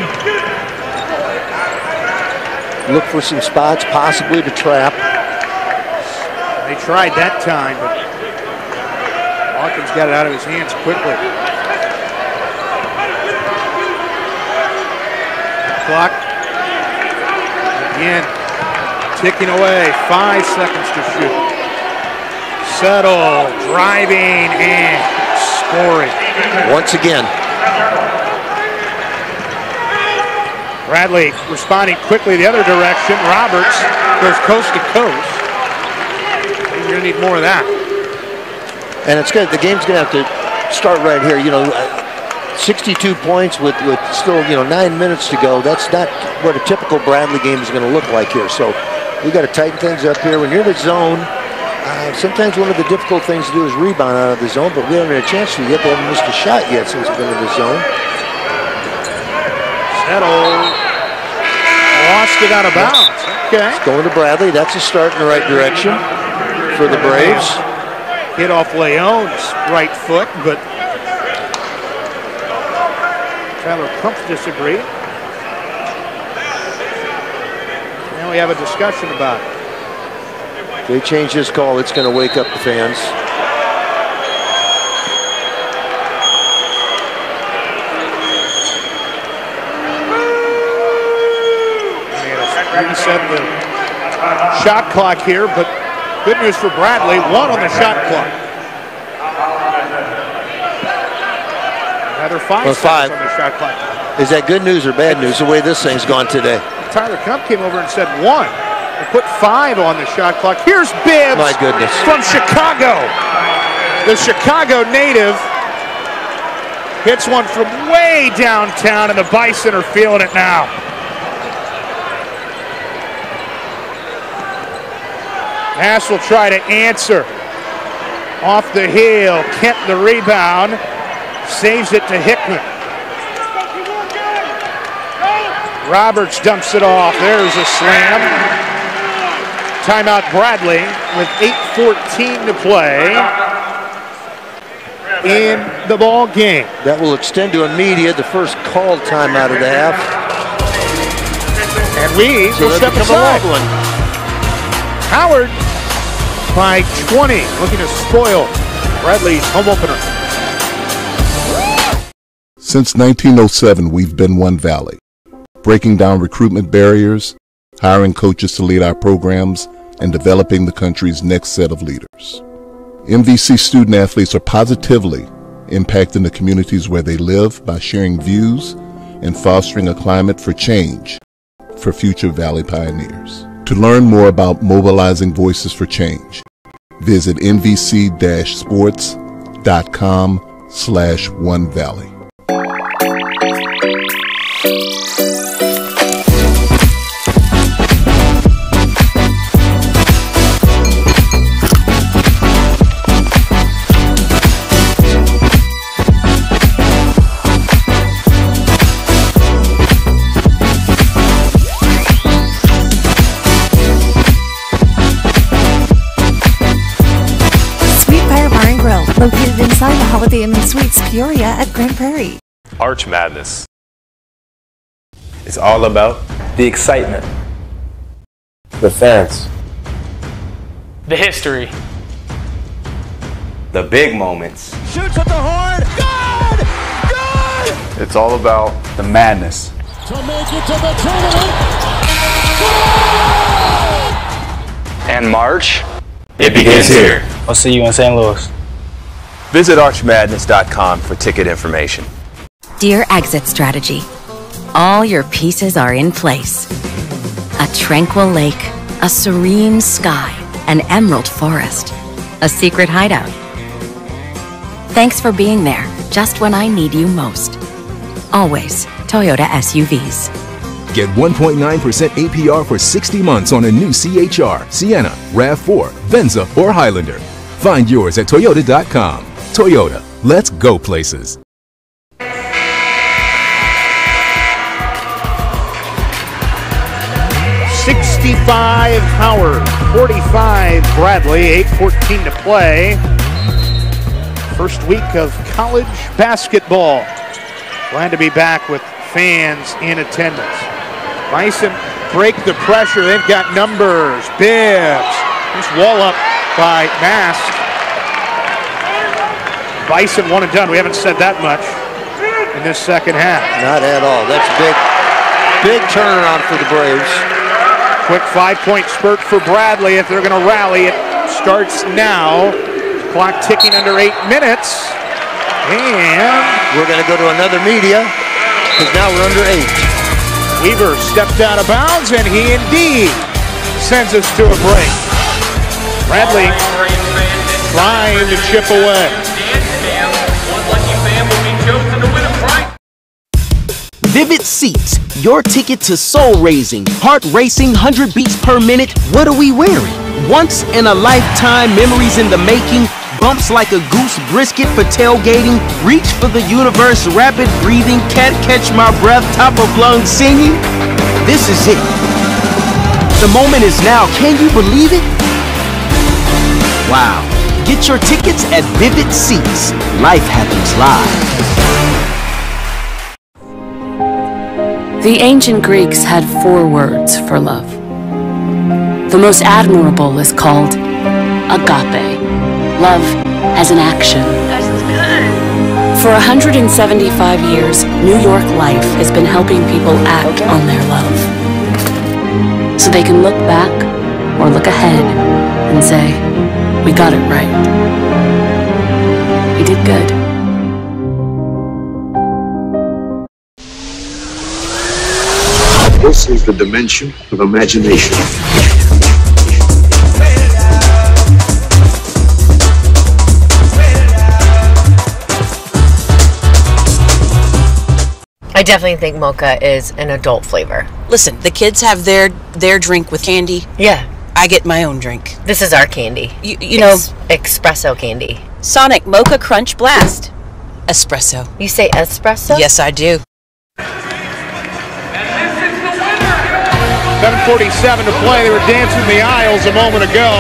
Look for some spots, possibly to trap. They tried that time, but Hawkins got it out of his hands quickly. Clock again ticking away. Five seconds to shoot. Settle, driving, and scoring. Once again. Bradley responding quickly the other direction. Roberts goes coast to coast. You're going to need more of that. And it's good. The game's going to have to start right here. You know, sixty-two points with, with still, you know, nine minutes to go. That's not what a typical Bradley game is going to look like here. So we've got to tighten things up here. When you're in the zone, Uh, sometimes one of the difficult things to do is rebound out of the zone, but we haven't had a chance to yet. They haven't missed a shot yet since we've been in the zone. Settle. Lost it out of bounds. Okay. It's going to Bradley. That's a start in the right direction for the Braves. Hit off Leon's right foot, but Tyler Crump disagreed. Now we have a discussion about it. If they change this call, it's going to wake up the fans. Reset the shot clock here, but good news for Bradley. One on the shot clock. Another five, Well, five. on the shot clock. Is that good news or bad news, the way this thing's gone today? Tyler Kump came over and said one. They put five on the shot clock. Here's Bibbs. My goodness. From Chicago. The Chicago native hits one from way downtown, and the Bison are feeling it now. Mass will try to answer. Off the heel, Kent the rebound. Saves it to Hickman. Roberts dumps it off. There's a slam. Timeout Bradley with eight fourteen to play in the ball game. That will extend to immediate, the first called timeout of the half. And we So will step become a aside. long one. Howard by twenty, looking to spoil Bradley's home opener. Since nineteen oh seven, we've been One Valley, breaking down recruitment barriers, hiring coaches to lead our programs, and developing the country's next set of leaders. M V C student athletes are positively impacting the communities where they live by sharing views and fostering a climate for change for future Valley pioneers. To learn more about mobilizing voices for change, visit n v c dash sports dot com slash one valley. Located inside the Holiday Inn and Suites Peoria at Grand Prairie. Arch Madness. It's all about the excitement, the fans, the history, the big moments. Shoots at the horn. Good! Good! It's all about the madness. To make it to the tournament. And March, it begins here. I'll see you in Saint Louis. Visit arch madness dot com for ticket information. Dear Exit Strategy, all your pieces are in place. A tranquil lake, a serene sky, an emerald forest, a secret hideout. Thanks for being there, just when I need you most. Always Toyota S U Vs. Get one point nine percent A P R for sixty months on a new C H R, Sienna, RAV four, Venza, or Highlander. Find yours at toyota dot com. Toyota, let's go places. sixty-five Howard, forty-five Bradley, eight fourteen to play. First week of college basketball. Glad to be back with fans in attendance. Bison break the pressure. They've got numbers. Bibbs. This wall up by Mask. Bison one and done. We haven't said that much in this second half. Not at all. That's big, big turnaround for the Braves. Quick five-point spurt for Bradley. If they're going to rally, it starts now. Clock ticking under eight minutes. And we're going to go to another media because now we're under eight. Weaver stepped out of bounds, and he indeed sends us to a break. Bradley trying to chip away. Vivid Seats, your ticket to soul-raising, heart-racing, one hundred beats per minute. What are we wearing? Once in a lifetime, memories in the making, bumps like a goose brisket for tailgating, reach for the universe, rapid breathing, can't catch my breath, top of lungs singing. This is it. The moment is now. Can you believe it? Wow. Get your tickets at Vivid Seats. Life happens live. The ancient Greeks had four words for love. The most admirable is called agape, love as an action. For one hundred seventy-five years, New York Life has been helping people act on their love. So they can look back or look ahead and say, we got it right. We did good. This is the dimension of imagination. I definitely think mocha is an adult flavor. Listen, the kids have their their drink with candy. Yeah. I get my own drink. This is our candy. You, you know... Ex espresso candy. Sonic Mocha Crunch Blast. Espresso. You say espresso? Yes, I do. seven forty-seven to play. They were dancing the aisles a moment ago.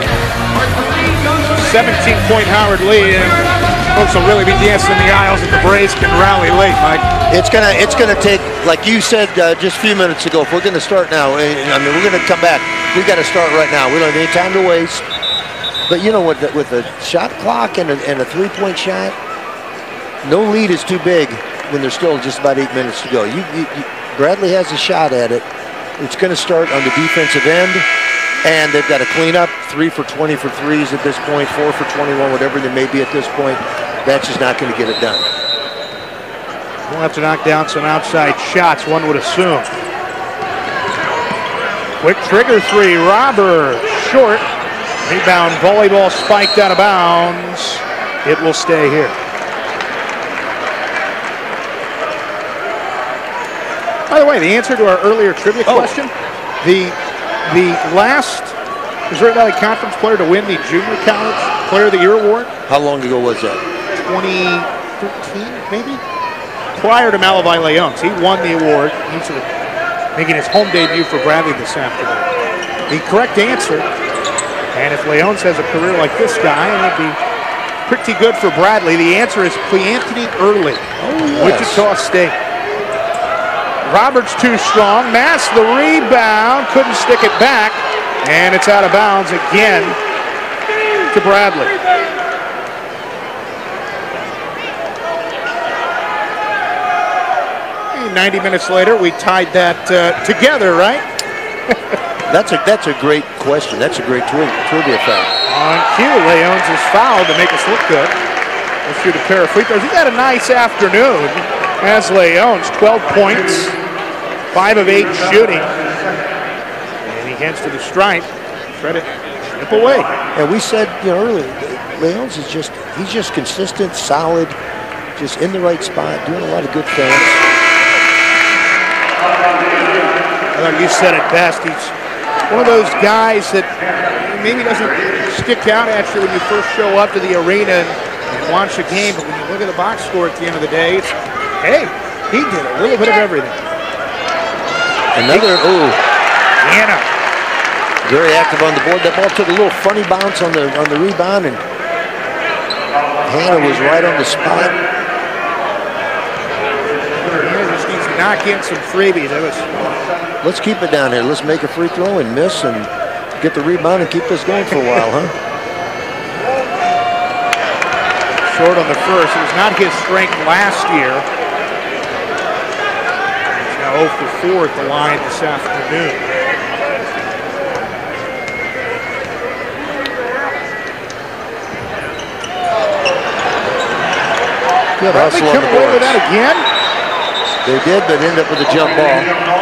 seventeen point Howard lead. Folks will really be dancing in the aisles if the Braves can rally late, Mike. It's gonna, it's gonna take, like you said uh, just a few minutes ago. If we're gonna start now, I mean, we're gonna come back. We got to start right now. We don't have any time to waste. But you know what? With a shot clock and a, and a three-point shot, no lead is too big when there's still just about eight minutes to go. You, you, you, Bradley has a shot at it. It's going to start on the defensive end, and they've got to clean up. Three for twenty for threes at this point, four for twenty-one, whatever they may be at this point. That's just not going to get it done. We'll have to knock down some outside shots, one would assume. Quick trigger three, Robert, short. Rebound, volleyball spiked out of bounds. It will stay here. By the way, the answer to our earlier trivia oh. question, the the last Missouri Valley Conference player to win the Junior College Player of the Year award. How long ago was that? twenty thirteen, maybe? Prior to Malavi Leones. He won the award. He's making his home debut for Bradley this afternoon. The correct answer, and if Leones has a career like this guy, it would be pretty good for Bradley. The answer is Cleanthony Early, oh, yes. Wichita State. Roberts too strong. Mass the rebound. Couldn't stick it back. And it's out of bounds again to Bradley. ninety minutes later, we tied that uh, together, right? that's a that's a great question. That's a great tri trivia fact. On cue, Leones is fouled to make us look good. We'll shoot a pair of free throws. He had a nice afternoon as Leones, twelve points, five of eight shooting. And he heads to the stripe. Try to chip away. And we said, you know, earlier, Leones is just, he's just consistent, solid, just in the right spot, doing a lot of good things. I thought you said it best. He's one of those guys that maybe doesn't stick out at you when you first show up to the arena and, and watch the game, but when you look at the box score at the end of the day, it's, hey, he did a little bit of everything. Another, ooh. Anna. Very active on the board. That ball took a little funny bounce on the on the rebound, and Hannah was right on the spot. Hannah just needs to knock in some freebies. That was. Let's keep it down here. Let's make a free throw and miss and get the rebound and keep this going for a while, huh? Short on the first. It was not his strength last year. He's now zero for four at the line this afternoon. Good hustle on the away with that again. They did, but ended up with a jump ball.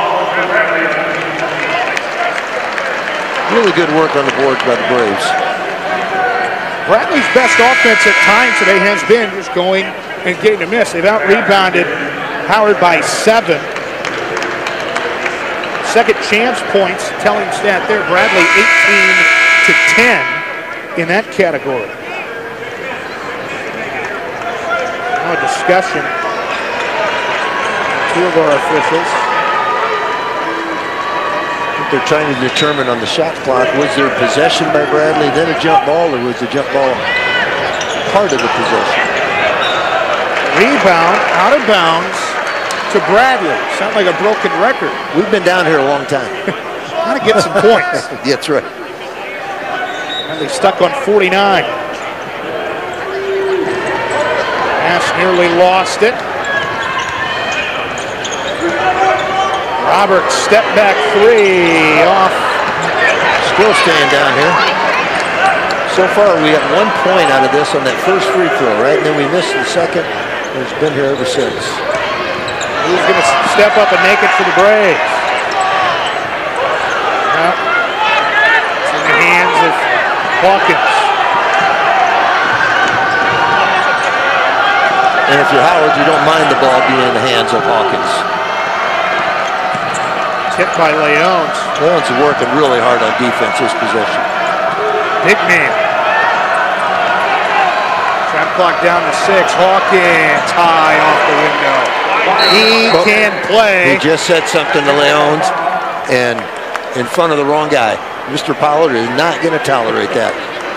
Really good work on the boards by the Braves. Bradley's best offense at times today has been just going and getting a miss. They've out-rebounded Howard by seven. Second chance points, telling stat there. Bradley eighteen to ten in that category. A discussion. Two of our officials. I think they're trying to determine on the shot clock, was there possession by Bradley, then a jump ball, or was the jump ball part of the possession? Rebound out of bounds to Bradley. Sound like a broken record. We've been down here a long time. Gotta get some points. That's right. Bradley stuck on forty-nine. Nearly lost it. Roberts step back three off. Still staying down here. So far we got one point out of this on that first free throw, right? And then we missed the second. And it's been here ever since. Who's going to step up and make it for the Braves? Hawkins. And if you're Howard, you don't mind the ball being in the hands of Hawkins. Tipped by Leones. Leones is working really hard on defense this possession. Big man. Shot clock down to six. Hawkins high off the window. He But can play. He just said something to Leones and in front of the wrong guy. Mister Pollard is not going to tolerate that.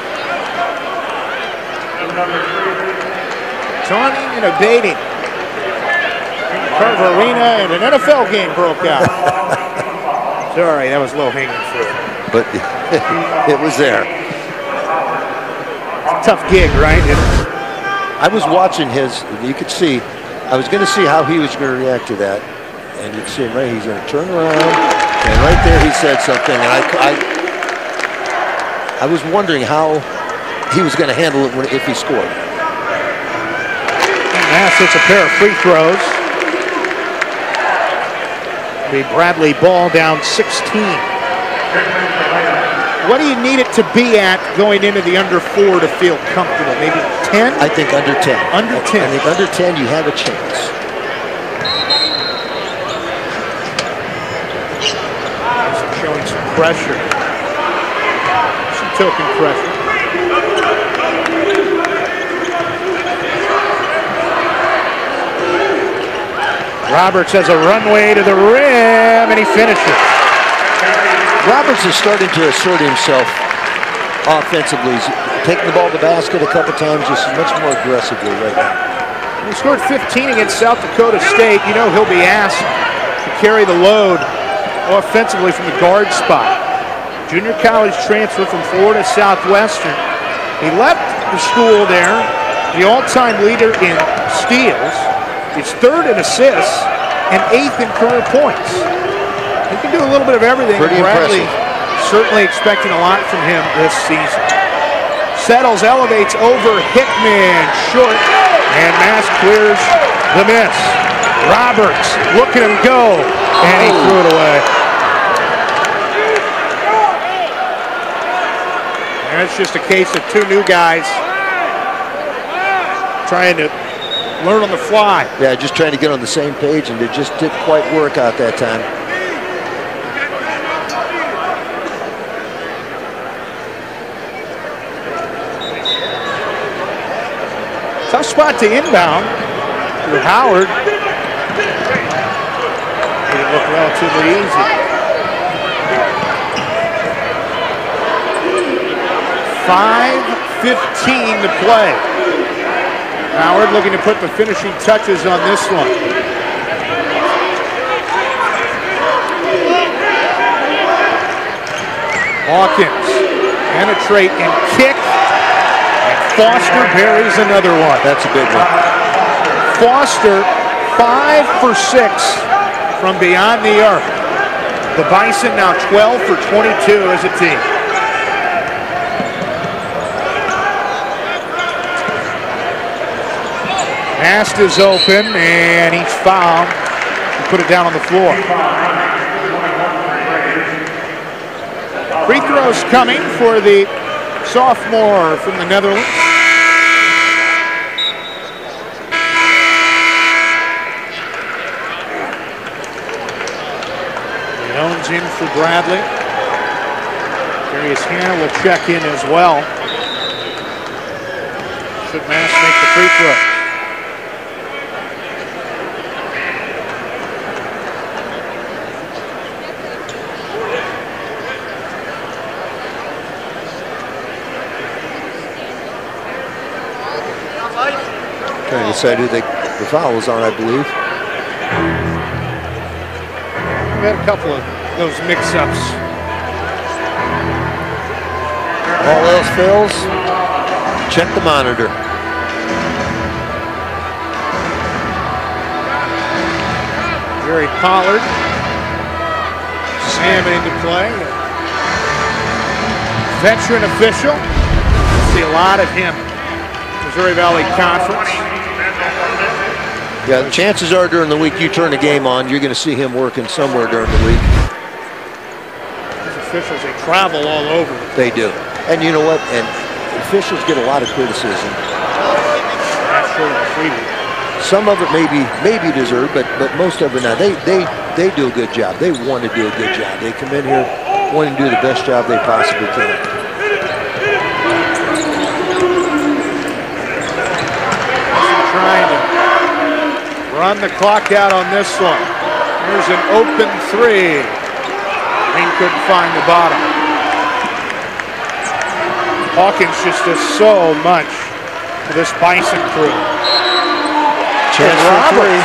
Taunting and evading. Carver Arena and an N F L game broke out. Sorry, that was low hanging fruit. But it was there. It's a tough gig, right? I was watching his, you could see, I was going to see how he was going to react to that. And you'd see him right, he's going to turn around. And right there he said something. And I, I, I was wondering how he was going to handle it when, if he scored. Mass hits a pair of free throws. The Bradley ball down sixteen. What do you need it to be at going into the under four to feel comfortable? Maybe ten? I think under ten. Under ten. I think under ten you have a chance. Showing some pressure. Some token pressure. Roberts has a runway to the rim, and he finishes. Roberts is starting to assert himself offensively. He's taking the ball to the basket a couple times, just much more aggressively right now. He scored fifteen against South Dakota State. You know he'll be asked to carry the load offensively from the guard spot. Junior college transfer from Florida Southwestern. He left the school there, the all-time leader in steals. He's third in assists and eighth in career points. He can do a little bit of everything. Pretty Bradley impressive. Certainly expecting a lot from him this season. Settles, elevates over Hickman, short, and Mass clears the miss. Roberts, look at him go, and he threw it away. And it's just a case of two new guys trying to learn on the fly. Yeah, just trying to get on the same page, and it just didn't quite work out that time. Tough spot to inbound with Howard. Made it look relatively easy. five fifteen to play. Howard looking to put the finishing touches on this one. Hawkins, penetrate and kick. And Foster buries another one. That's a big one. Foster, five for six from beyond the arc. The Bison now twelve for twenty-two as a team. Ast is open, and he's fouled. He put it down on the floor. Free throws coming for the sophomore from the Netherlands. Jones in for Bradley. Darius Hannah will check in as well. Should Mass make the free throw? Trying to decide who they, the foul was on, I believe. We had a couple of those mix-ups. All else fails, check the monitor. Jerry Pollard. Sam into play. Veteran official. See a lot of him. Missouri Valley Conference. Yeah, the chances are during the week you turn the game on, you're going to see him working somewhere during the week. These officials, they travel all over. They do. And you know what? And officials get a lot of criticism. Some of it maybe maybe deserved, but but most of it not. They they they do a good job. They want to do a good job. They come in here wanting to do the best job they possibly can. Trying to run the clock out on this one. Here's an open three. Green couldn't find the bottom. Hawkins just does so much for this Bison crew. Chance for three.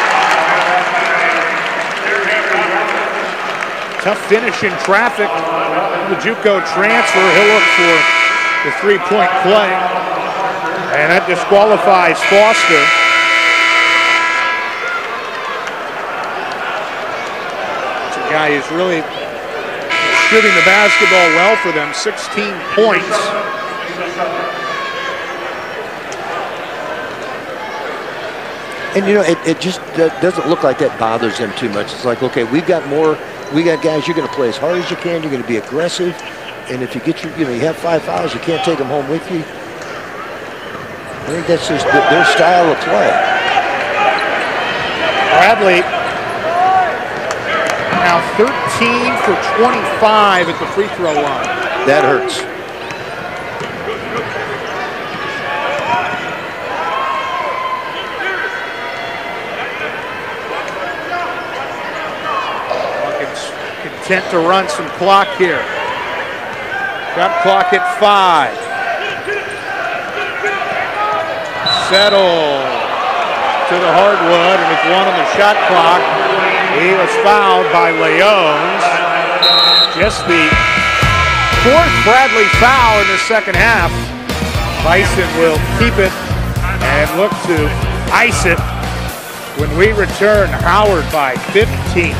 Tough finish in traffic. The JUCO transfer. He'll look for the three-point play. And that disqualifies Foster. It's a guy who's really shooting the basketball well for them. sixteen points. And you know, it, it just doesn't look like that bothers them too much. It's like, okay, we've got more, we got guys, you're going to play as hard as you can, you're going to be aggressive, and if you get your, you know, you have five fouls, you can't take them home with you. I think that's just their style of play. Bradley now thirteen for twenty-five at the free throw line. That hurts. Content to run some clock here. Shot clock at five. Settle to the hardwood, and with one on the shot clock, he was fouled by Leones. Just the fourth Bradley foul in the second half. Bison will keep it and look to ice it when we return. Howard by fifteen.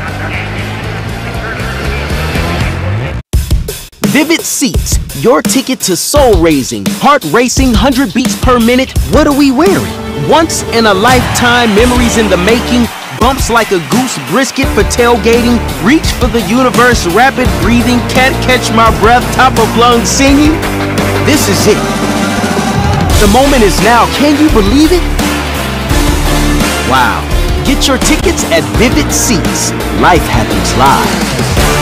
Vivid Seats, your ticket to soul-raising, heart-racing, one hundred beats per minute. What are we wearing? Once-in-a-lifetime memories in the making, bumps like a goose brisket for tailgating, reach for the universe, rapid breathing, can't catch my breath, top of lungs singing. This is it. The moment is now. Can you believe it? Wow. Get your tickets at Vivid Seats. Life happens live.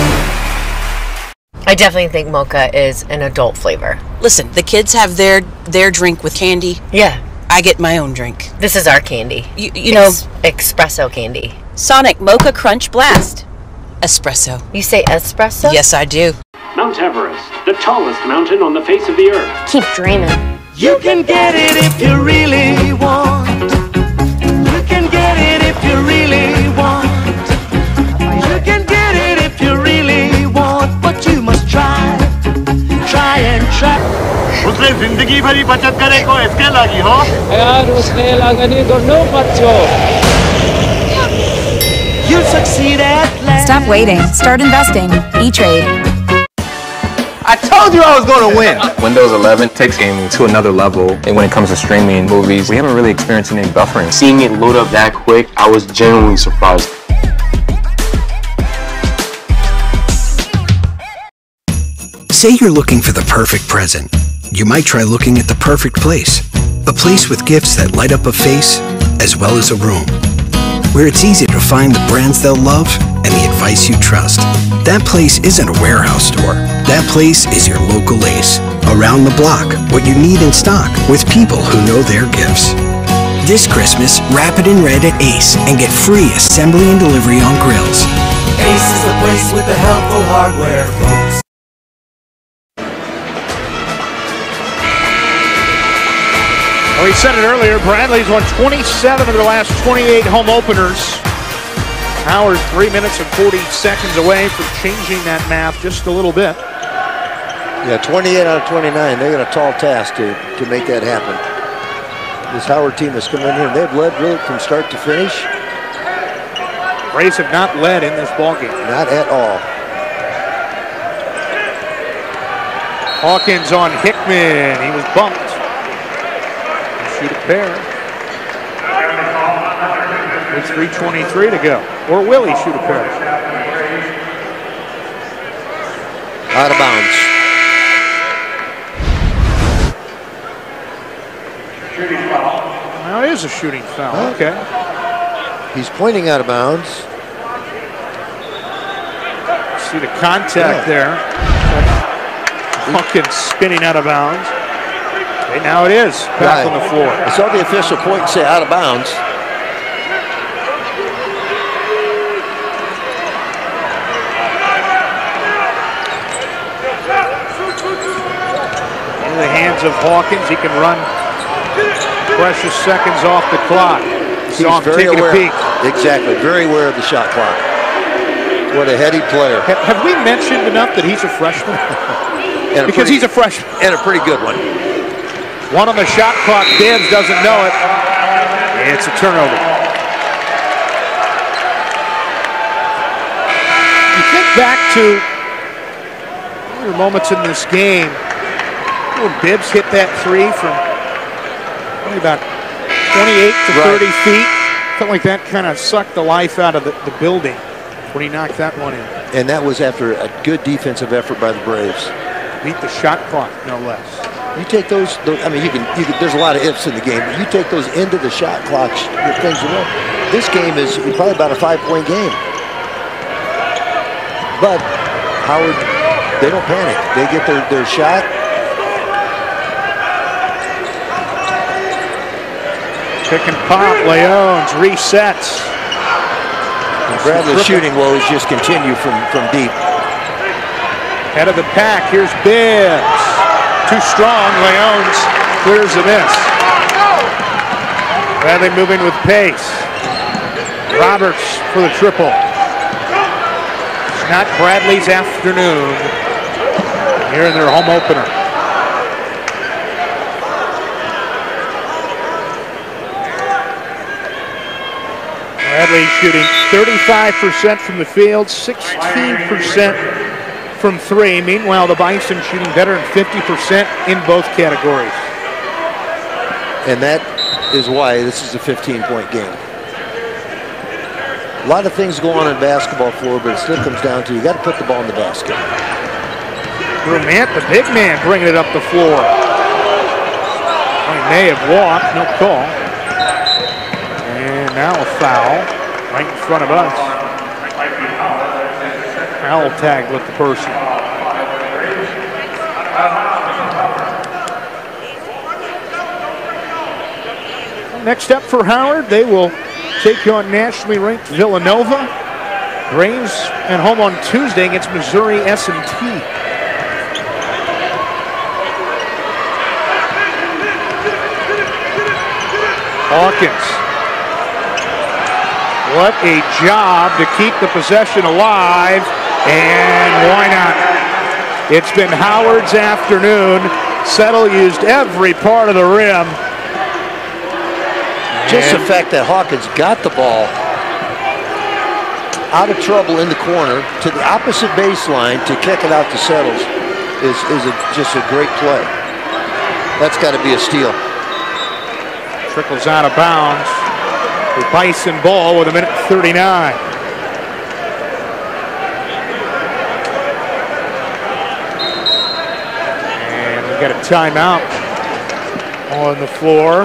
I definitely think mocha is an adult flavor. Listen, the kids have their their drink with candy. Yeah. I get my own drink. This is our candy. You, you know, Ex espresso candy. Sonic Mocha Crunch Blast. Espresso. You say espresso? Yes, I do. Mount Everest, the tallest mountain on the face of the earth. Keep dreaming. You can get it if you really want. You can get it if you really want. You can get it if you really want, but you must try. Try and try. उसने जिंदगी भरी बचत करे को इसके लगी हो यार उसने लगनी तो नो बच्चों. You'll succeed at last. Stop waiting. Start investing. E-Trade. I told you I was going to win. Windows eleven takes gaming to another level. And when it comes to streaming movies, we haven't really experienced any buffering. Seeing it load up that quick, I was genuinely surprised. Say you're looking for the perfect present. You might try looking at the perfect place. A place with gifts that light up a face, as well as a room. Where it's easy to find the brands they'll love and the advice you trust. That place isn't a warehouse store. That place is your local Ace. Around the block, what you need in stock, with people who know their gifts. This Christmas, wrap it in red at Ace and get free assembly and delivery on grills. Ace is the place with the helpful hardware, folks. Well, we said it earlier, Bradley's won twenty-seven of their last twenty-eight home openers. Howard three minutes and forty seconds away from changing that math just a little bit. Yeah, twenty-eight out of twenty-nine. They got a tall task to, to make that happen. This Howard team has come in here and they've led really from start to finish. Rays have not led in this ballgame. Not at all. Hawkins on Hickman. He was bumped. Shoot a pair. With three twenty-three to go. Or will he shoot a pair? Out of bounds. Now it is a shooting foul. Okay. He's pointing out of bounds. See the contact yeah. there. Hawkins spinning out of bounds. Okay, now it is back right. on the floor. I saw the official point and say out of bounds. In the hands of Hawkins, he can run precious seconds off the clock. He's very aware. Exactly, very aware of the shot clock. What a heady player. Have, have we mentioned enough that he's a freshman? and a because pretty, he's a freshman. And a pretty good one. One on the shot clock. Gibbs doesn't know it. It's a turnover. You think back to other moments in this game when Bibbs hit that three from only about twenty-eight to right. thirty feet. Felt like that kind of sucked the life out of the, the building when he knocked that one in. And that was after a good defensive effort by the Braves. Beat the shot clock, no less. You take those, those I mean, you can, you can, there's a lot of ifs in the game, but you take those into the shot clock, the things you want. This game is probably about a five-point game. But Howard, they don't panic. They get their, their shot. Pick and pop, Leones resets. Bradley's shooting woes just continue from, from deep. Head of the pack, here's Bibbs. Too strong, Leones clears the miss. Bradley moving with pace. Roberts for the triple. It's not Bradley's afternoon here in their home opener. Bradley shooting thirty-five percent from the field, sixteen percent from three. Meanwhile, the Bison shooting better than fifty percent in both categories. And that is why this is a fifteen-point game. A lot of things go on in basketball floor, but it still comes down to you got to put the ball in the basket. Grumant, the big man, bringing it up the floor. He may have walked, no call. And now a foul right in front of us. Foul tagged with the person. Next up for Howard, they will take on nationally ranked Villanova. Braves at home on Tuesday against Missouri S and T. Hawkins. What a job to keep the possession alive, and why not? It's been Howard's afternoon. Settle used every part of the rim. Just and the fact that Hawkins got the ball out of trouble in the corner to the opposite baseline to kick it out to Settles is, is a, just a great play. That's got to be a steal. Trickles out of bounds. The Bison ball with a minute thirty-nine. And we got a timeout on the floor.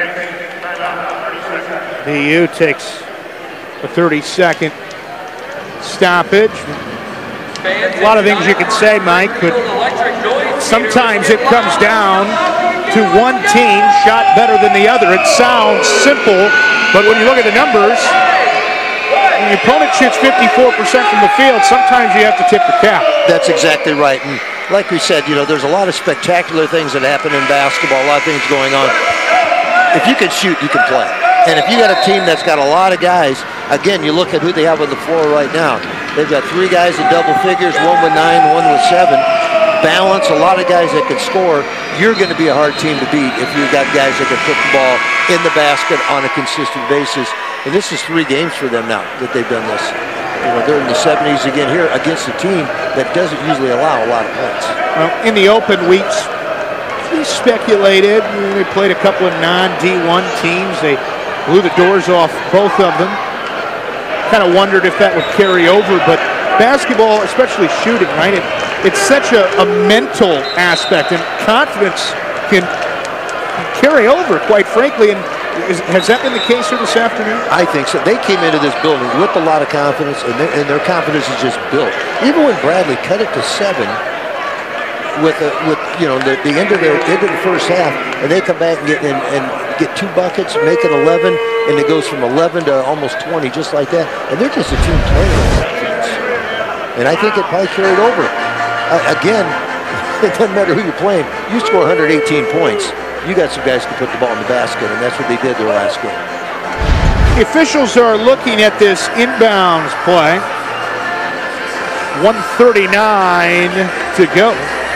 B U takes a thirty-second stoppage. A lot of things you can say, Mike, but sometimes it comes down to one team shot better than the other. It sounds simple, but when you look at the numbers, when your opponent shoots fifty-four percent from the field, sometimes you have to tip the cap. That's exactly right. And like we said, you know, there's a lot of spectacular things that happen in basketball, a lot of things going on. If you can shoot, you can play. And if you got a team that's got a lot of guys, again, you look at who they have on the floor right now. They've got three guys in double figures, one with nine, one with seven. Balance, a lot of guys that can score. You're going to be a hard team to beat if you've got guys that can put the ball in the basket on a consistent basis. And this is three games for them now that they've done this. You know, they're in the seventies again here against a team that doesn't usually allow a lot of points. Well, in the open weeks, we speculated. They played a couple of non D one teams. They blew the doors off both of them. Kind of wondered if that would carry over, but basketball, especially shooting, right? It, it's such a, a mental aspect, and confidence can carry over, quite frankly. And is, has that been the case here this afternoon? I think so. They came into this building with a lot of confidence, and, their, and their confidence is just built. Even when Bradley cut it to seven, with a, with you know the, the end of the end of the first half, and they come back and get and, and get two buckets, make it eleven, and it goes from eleven to almost twenty, just like that. And they're just a team playing with confidence. And I think it probably carried over. Uh, again, it doesn't matter who you're playing. You score one hundred eighteen points. You got some guys who can put the ball in the basket, and that's what they did their last game. The officials are looking at this inbounds play. one thirty-nine to go.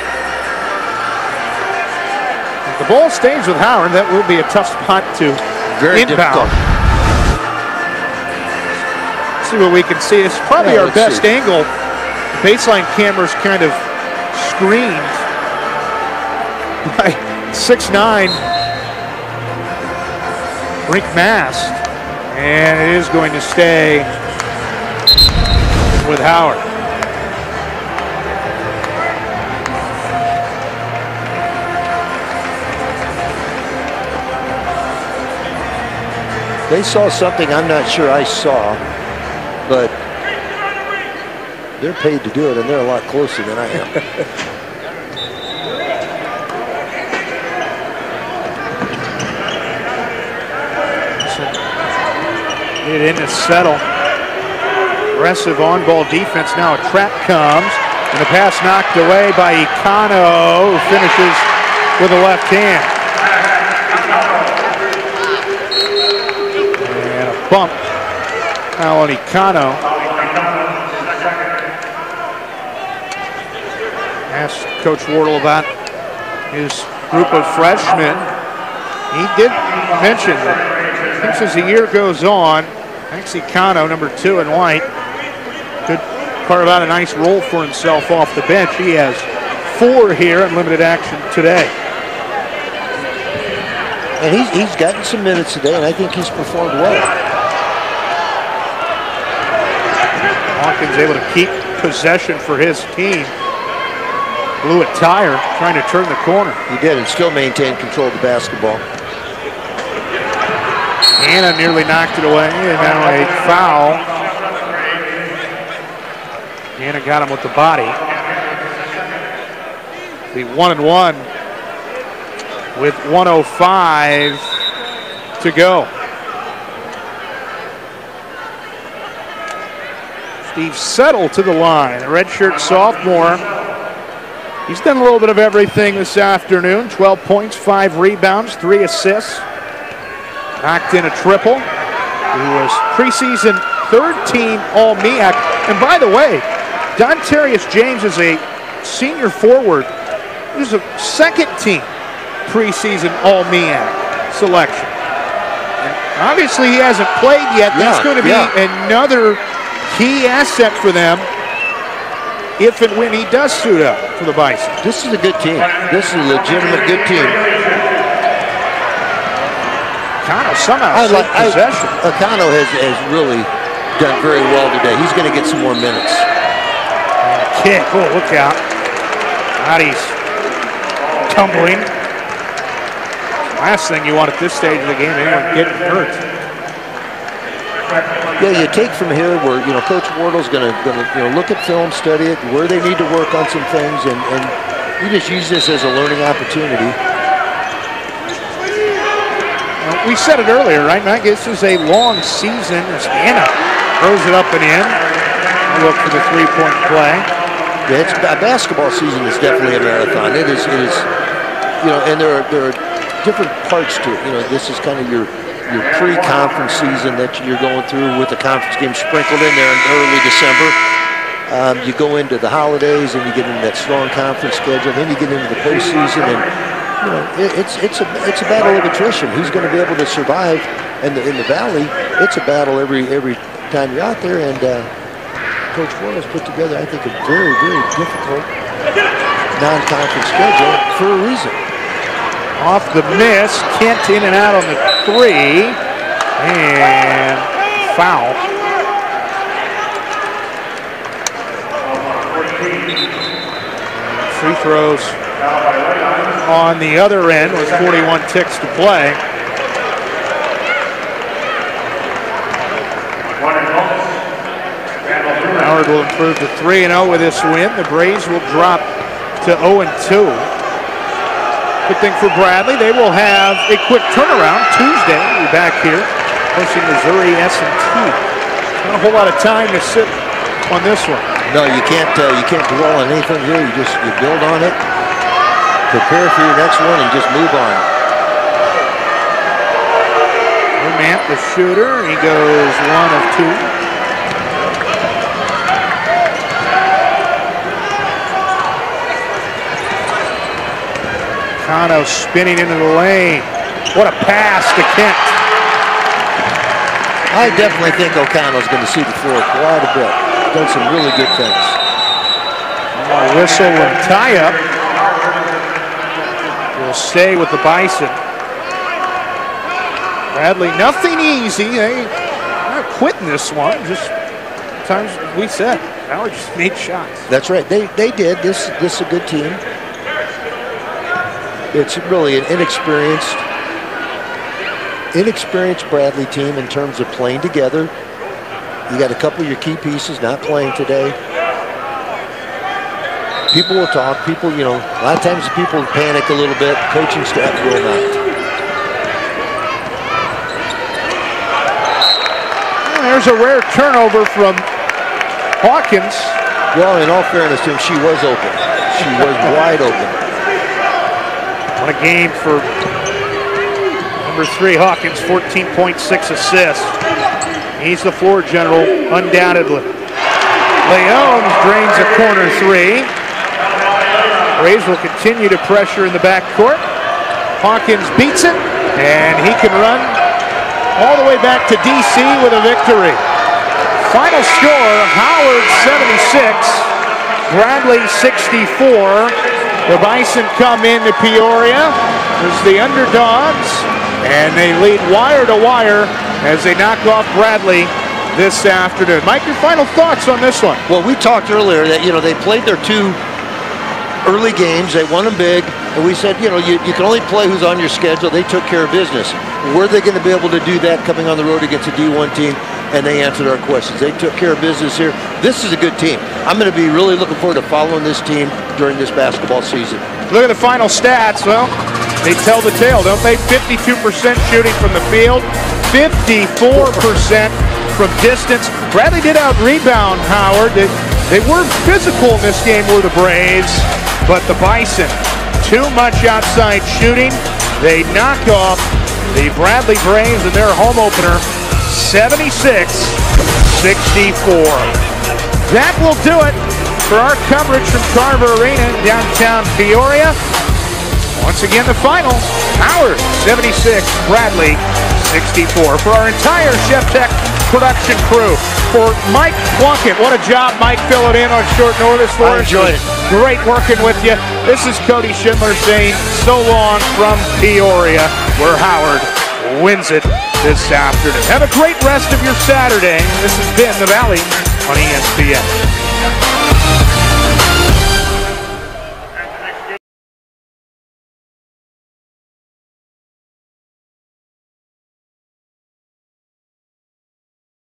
The ball stays with Howard. That will be a tough spot to Very inbound. difficult. Let's see what we can see. It's probably Yeah, our let's best see. angle. The baseline camera's kind of screened by six nine Brink Mast. And it is going to stay with Howard. They saw something I'm not sure I saw, but they're paid to do it, and they're a lot closer than I am. Get it in to settle. Aggressive on-ball defense. Now a trap comes, and the pass knocked away by Icano, who finishes with a left hand. And a bump now on Icano. Asked Coach Wardle about his group of freshmen. He did mention that I think as the year goes on, thanks Icano, number two in white, could carve out a nice role for himself off the bench. He has four here in limited action today. And he's, he's gotten some minutes today, and I think he's performed well. Hawkins able to keep possession for his team. Blew a tire trying to turn the corner. He did, and still maintained control of the basketball. Anna nearly knocked it away, and now a foul. Anna got him with the body. The one and one with one oh five to go. Steve Settle to the line, a redshirt sophomore. He's done a little bit of everything this afternoon. twelve points, five rebounds, three assists. Knocked in a triple. He was preseason third team All-M E A C. And by the way, Dontarius James is a senior forward. He was a second team preseason All-M E A C selection. And obviously he hasn't played yet. Yeah, That's going to be yeah. another key asset for them if and when he does suit up for the Bison. This is a good team. This is a legitimate good team. Icano somehow I like, saved possession. I, Icano has, has really done very well today. He's going to get some more minutes. And a kick. Oh, look out. Body's tumbling. Last thing you want at this stage of the game, anyone getting hurt. Yeah, you take from here where, you know, Coach Wardle's going to you know, look at film, study it, where they need to work on some things, and, and you just use this as a learning opportunity. Well, we said it earlier, right, Mike? This is a long season as Anna throws it up and in. Look for the three-point play. Yeah, it's, a basketball season is definitely a marathon. It is, it is, you know, and there are, there are different parts to it. You know, this is kind of your your pre-conference season that you're going through with the conference game sprinkled in there in early December. Um, you go into the holidays and you get into that strong conference schedule. Then you get into the postseason, and you know it, it's it's a it's a battle of attrition. Who's going to be able to survive? And in, in the Valley, it's a battle every every time you're out there. And uh, Coach Wardle's put together, I think, a very very difficult non-conference schedule for a reason. Off the miss, Kent in and out on the three, and foul. Free throws On the other end with forty-one ticks to play. Howard will improve to three and oh with this win. The Braves will drop to oh and two. Good thing for Bradley. They will have a quick turnaround Tuesday. We'll be back here hosting Missouri S and T. Not a whole lot of time to sit on this one. No, you can't. Uh, you can't dwell on anything here. You just you build on it, prepare for your next one, and just move on. Vermant, the shooter, he goes one of two. Kano spinning into the lane. What a pass to Kent. I definitely think O'Connell's going to see the floor quite a bit. Done some really good things. A whistle and tie up. Will stay with the Bison. Bradley, nothing easy. They are not quitting this one. Just times we said, Howard just made shots. That's right. They they did. This this is a good team. It's really an inexperienced, inexperienced Bradley team in terms of playing together. You got a couple of your key pieces not playing today. People will talk. People, you know, a lot of times people panic a little bit. Coaching staff will not. Well, there's a rare turnover from Hawkins. Well, in all fairness to him, she was open. She was wide open. What a game for number three, Hawkins, fourteen point six assists. He's the floor general, undoubtedly. Leon drains a corner three. Braves will continue to pressure in the backcourt. Hawkins beats it, and he can run all the way back to D C with a victory. Final score, Howard seventy-six, Bradley sixty-four. The Bison come into Peoria as the underdogs, and they lead wire to wire as they knock off Bradley this afternoon. Mike, your final thoughts on this one? Well, we talked earlier that, you know, they played their two early games. They won them big. And we said, you know, you, you can only play who's on your schedule. They took care of business. Were they going to be able to do that coming on the road against a D one team? And they answered our questions. They took care of business here. This is a good team. I'm going to be really looking forward to following this team during this basketball season. Look at the final stats. Well, they tell the tale, don't they? fifty-two percent shooting from the field, fifty-four percent from distance. Bradley did out-rebound Howard. They, they were physical in this game were the Braves, but the Bison, too much outside shooting. They knock off the Bradley Braves in their home opener, seventy-six sixty-four. That will do it for our coverage from Carver Arena in downtown Peoria. Once again, the final, Howard seventy-six, Bradley sixty-four. For our entire Chef Tech production crew, for Mike Plunkett, what a job Mike filling in on short notice for us. I enjoyed it. Great working with you. This is Cody Schindler saying so long from Peoria, where Howard wins it this afternoon. Have a great rest of your Saturday. This has been The Valley on E S P N.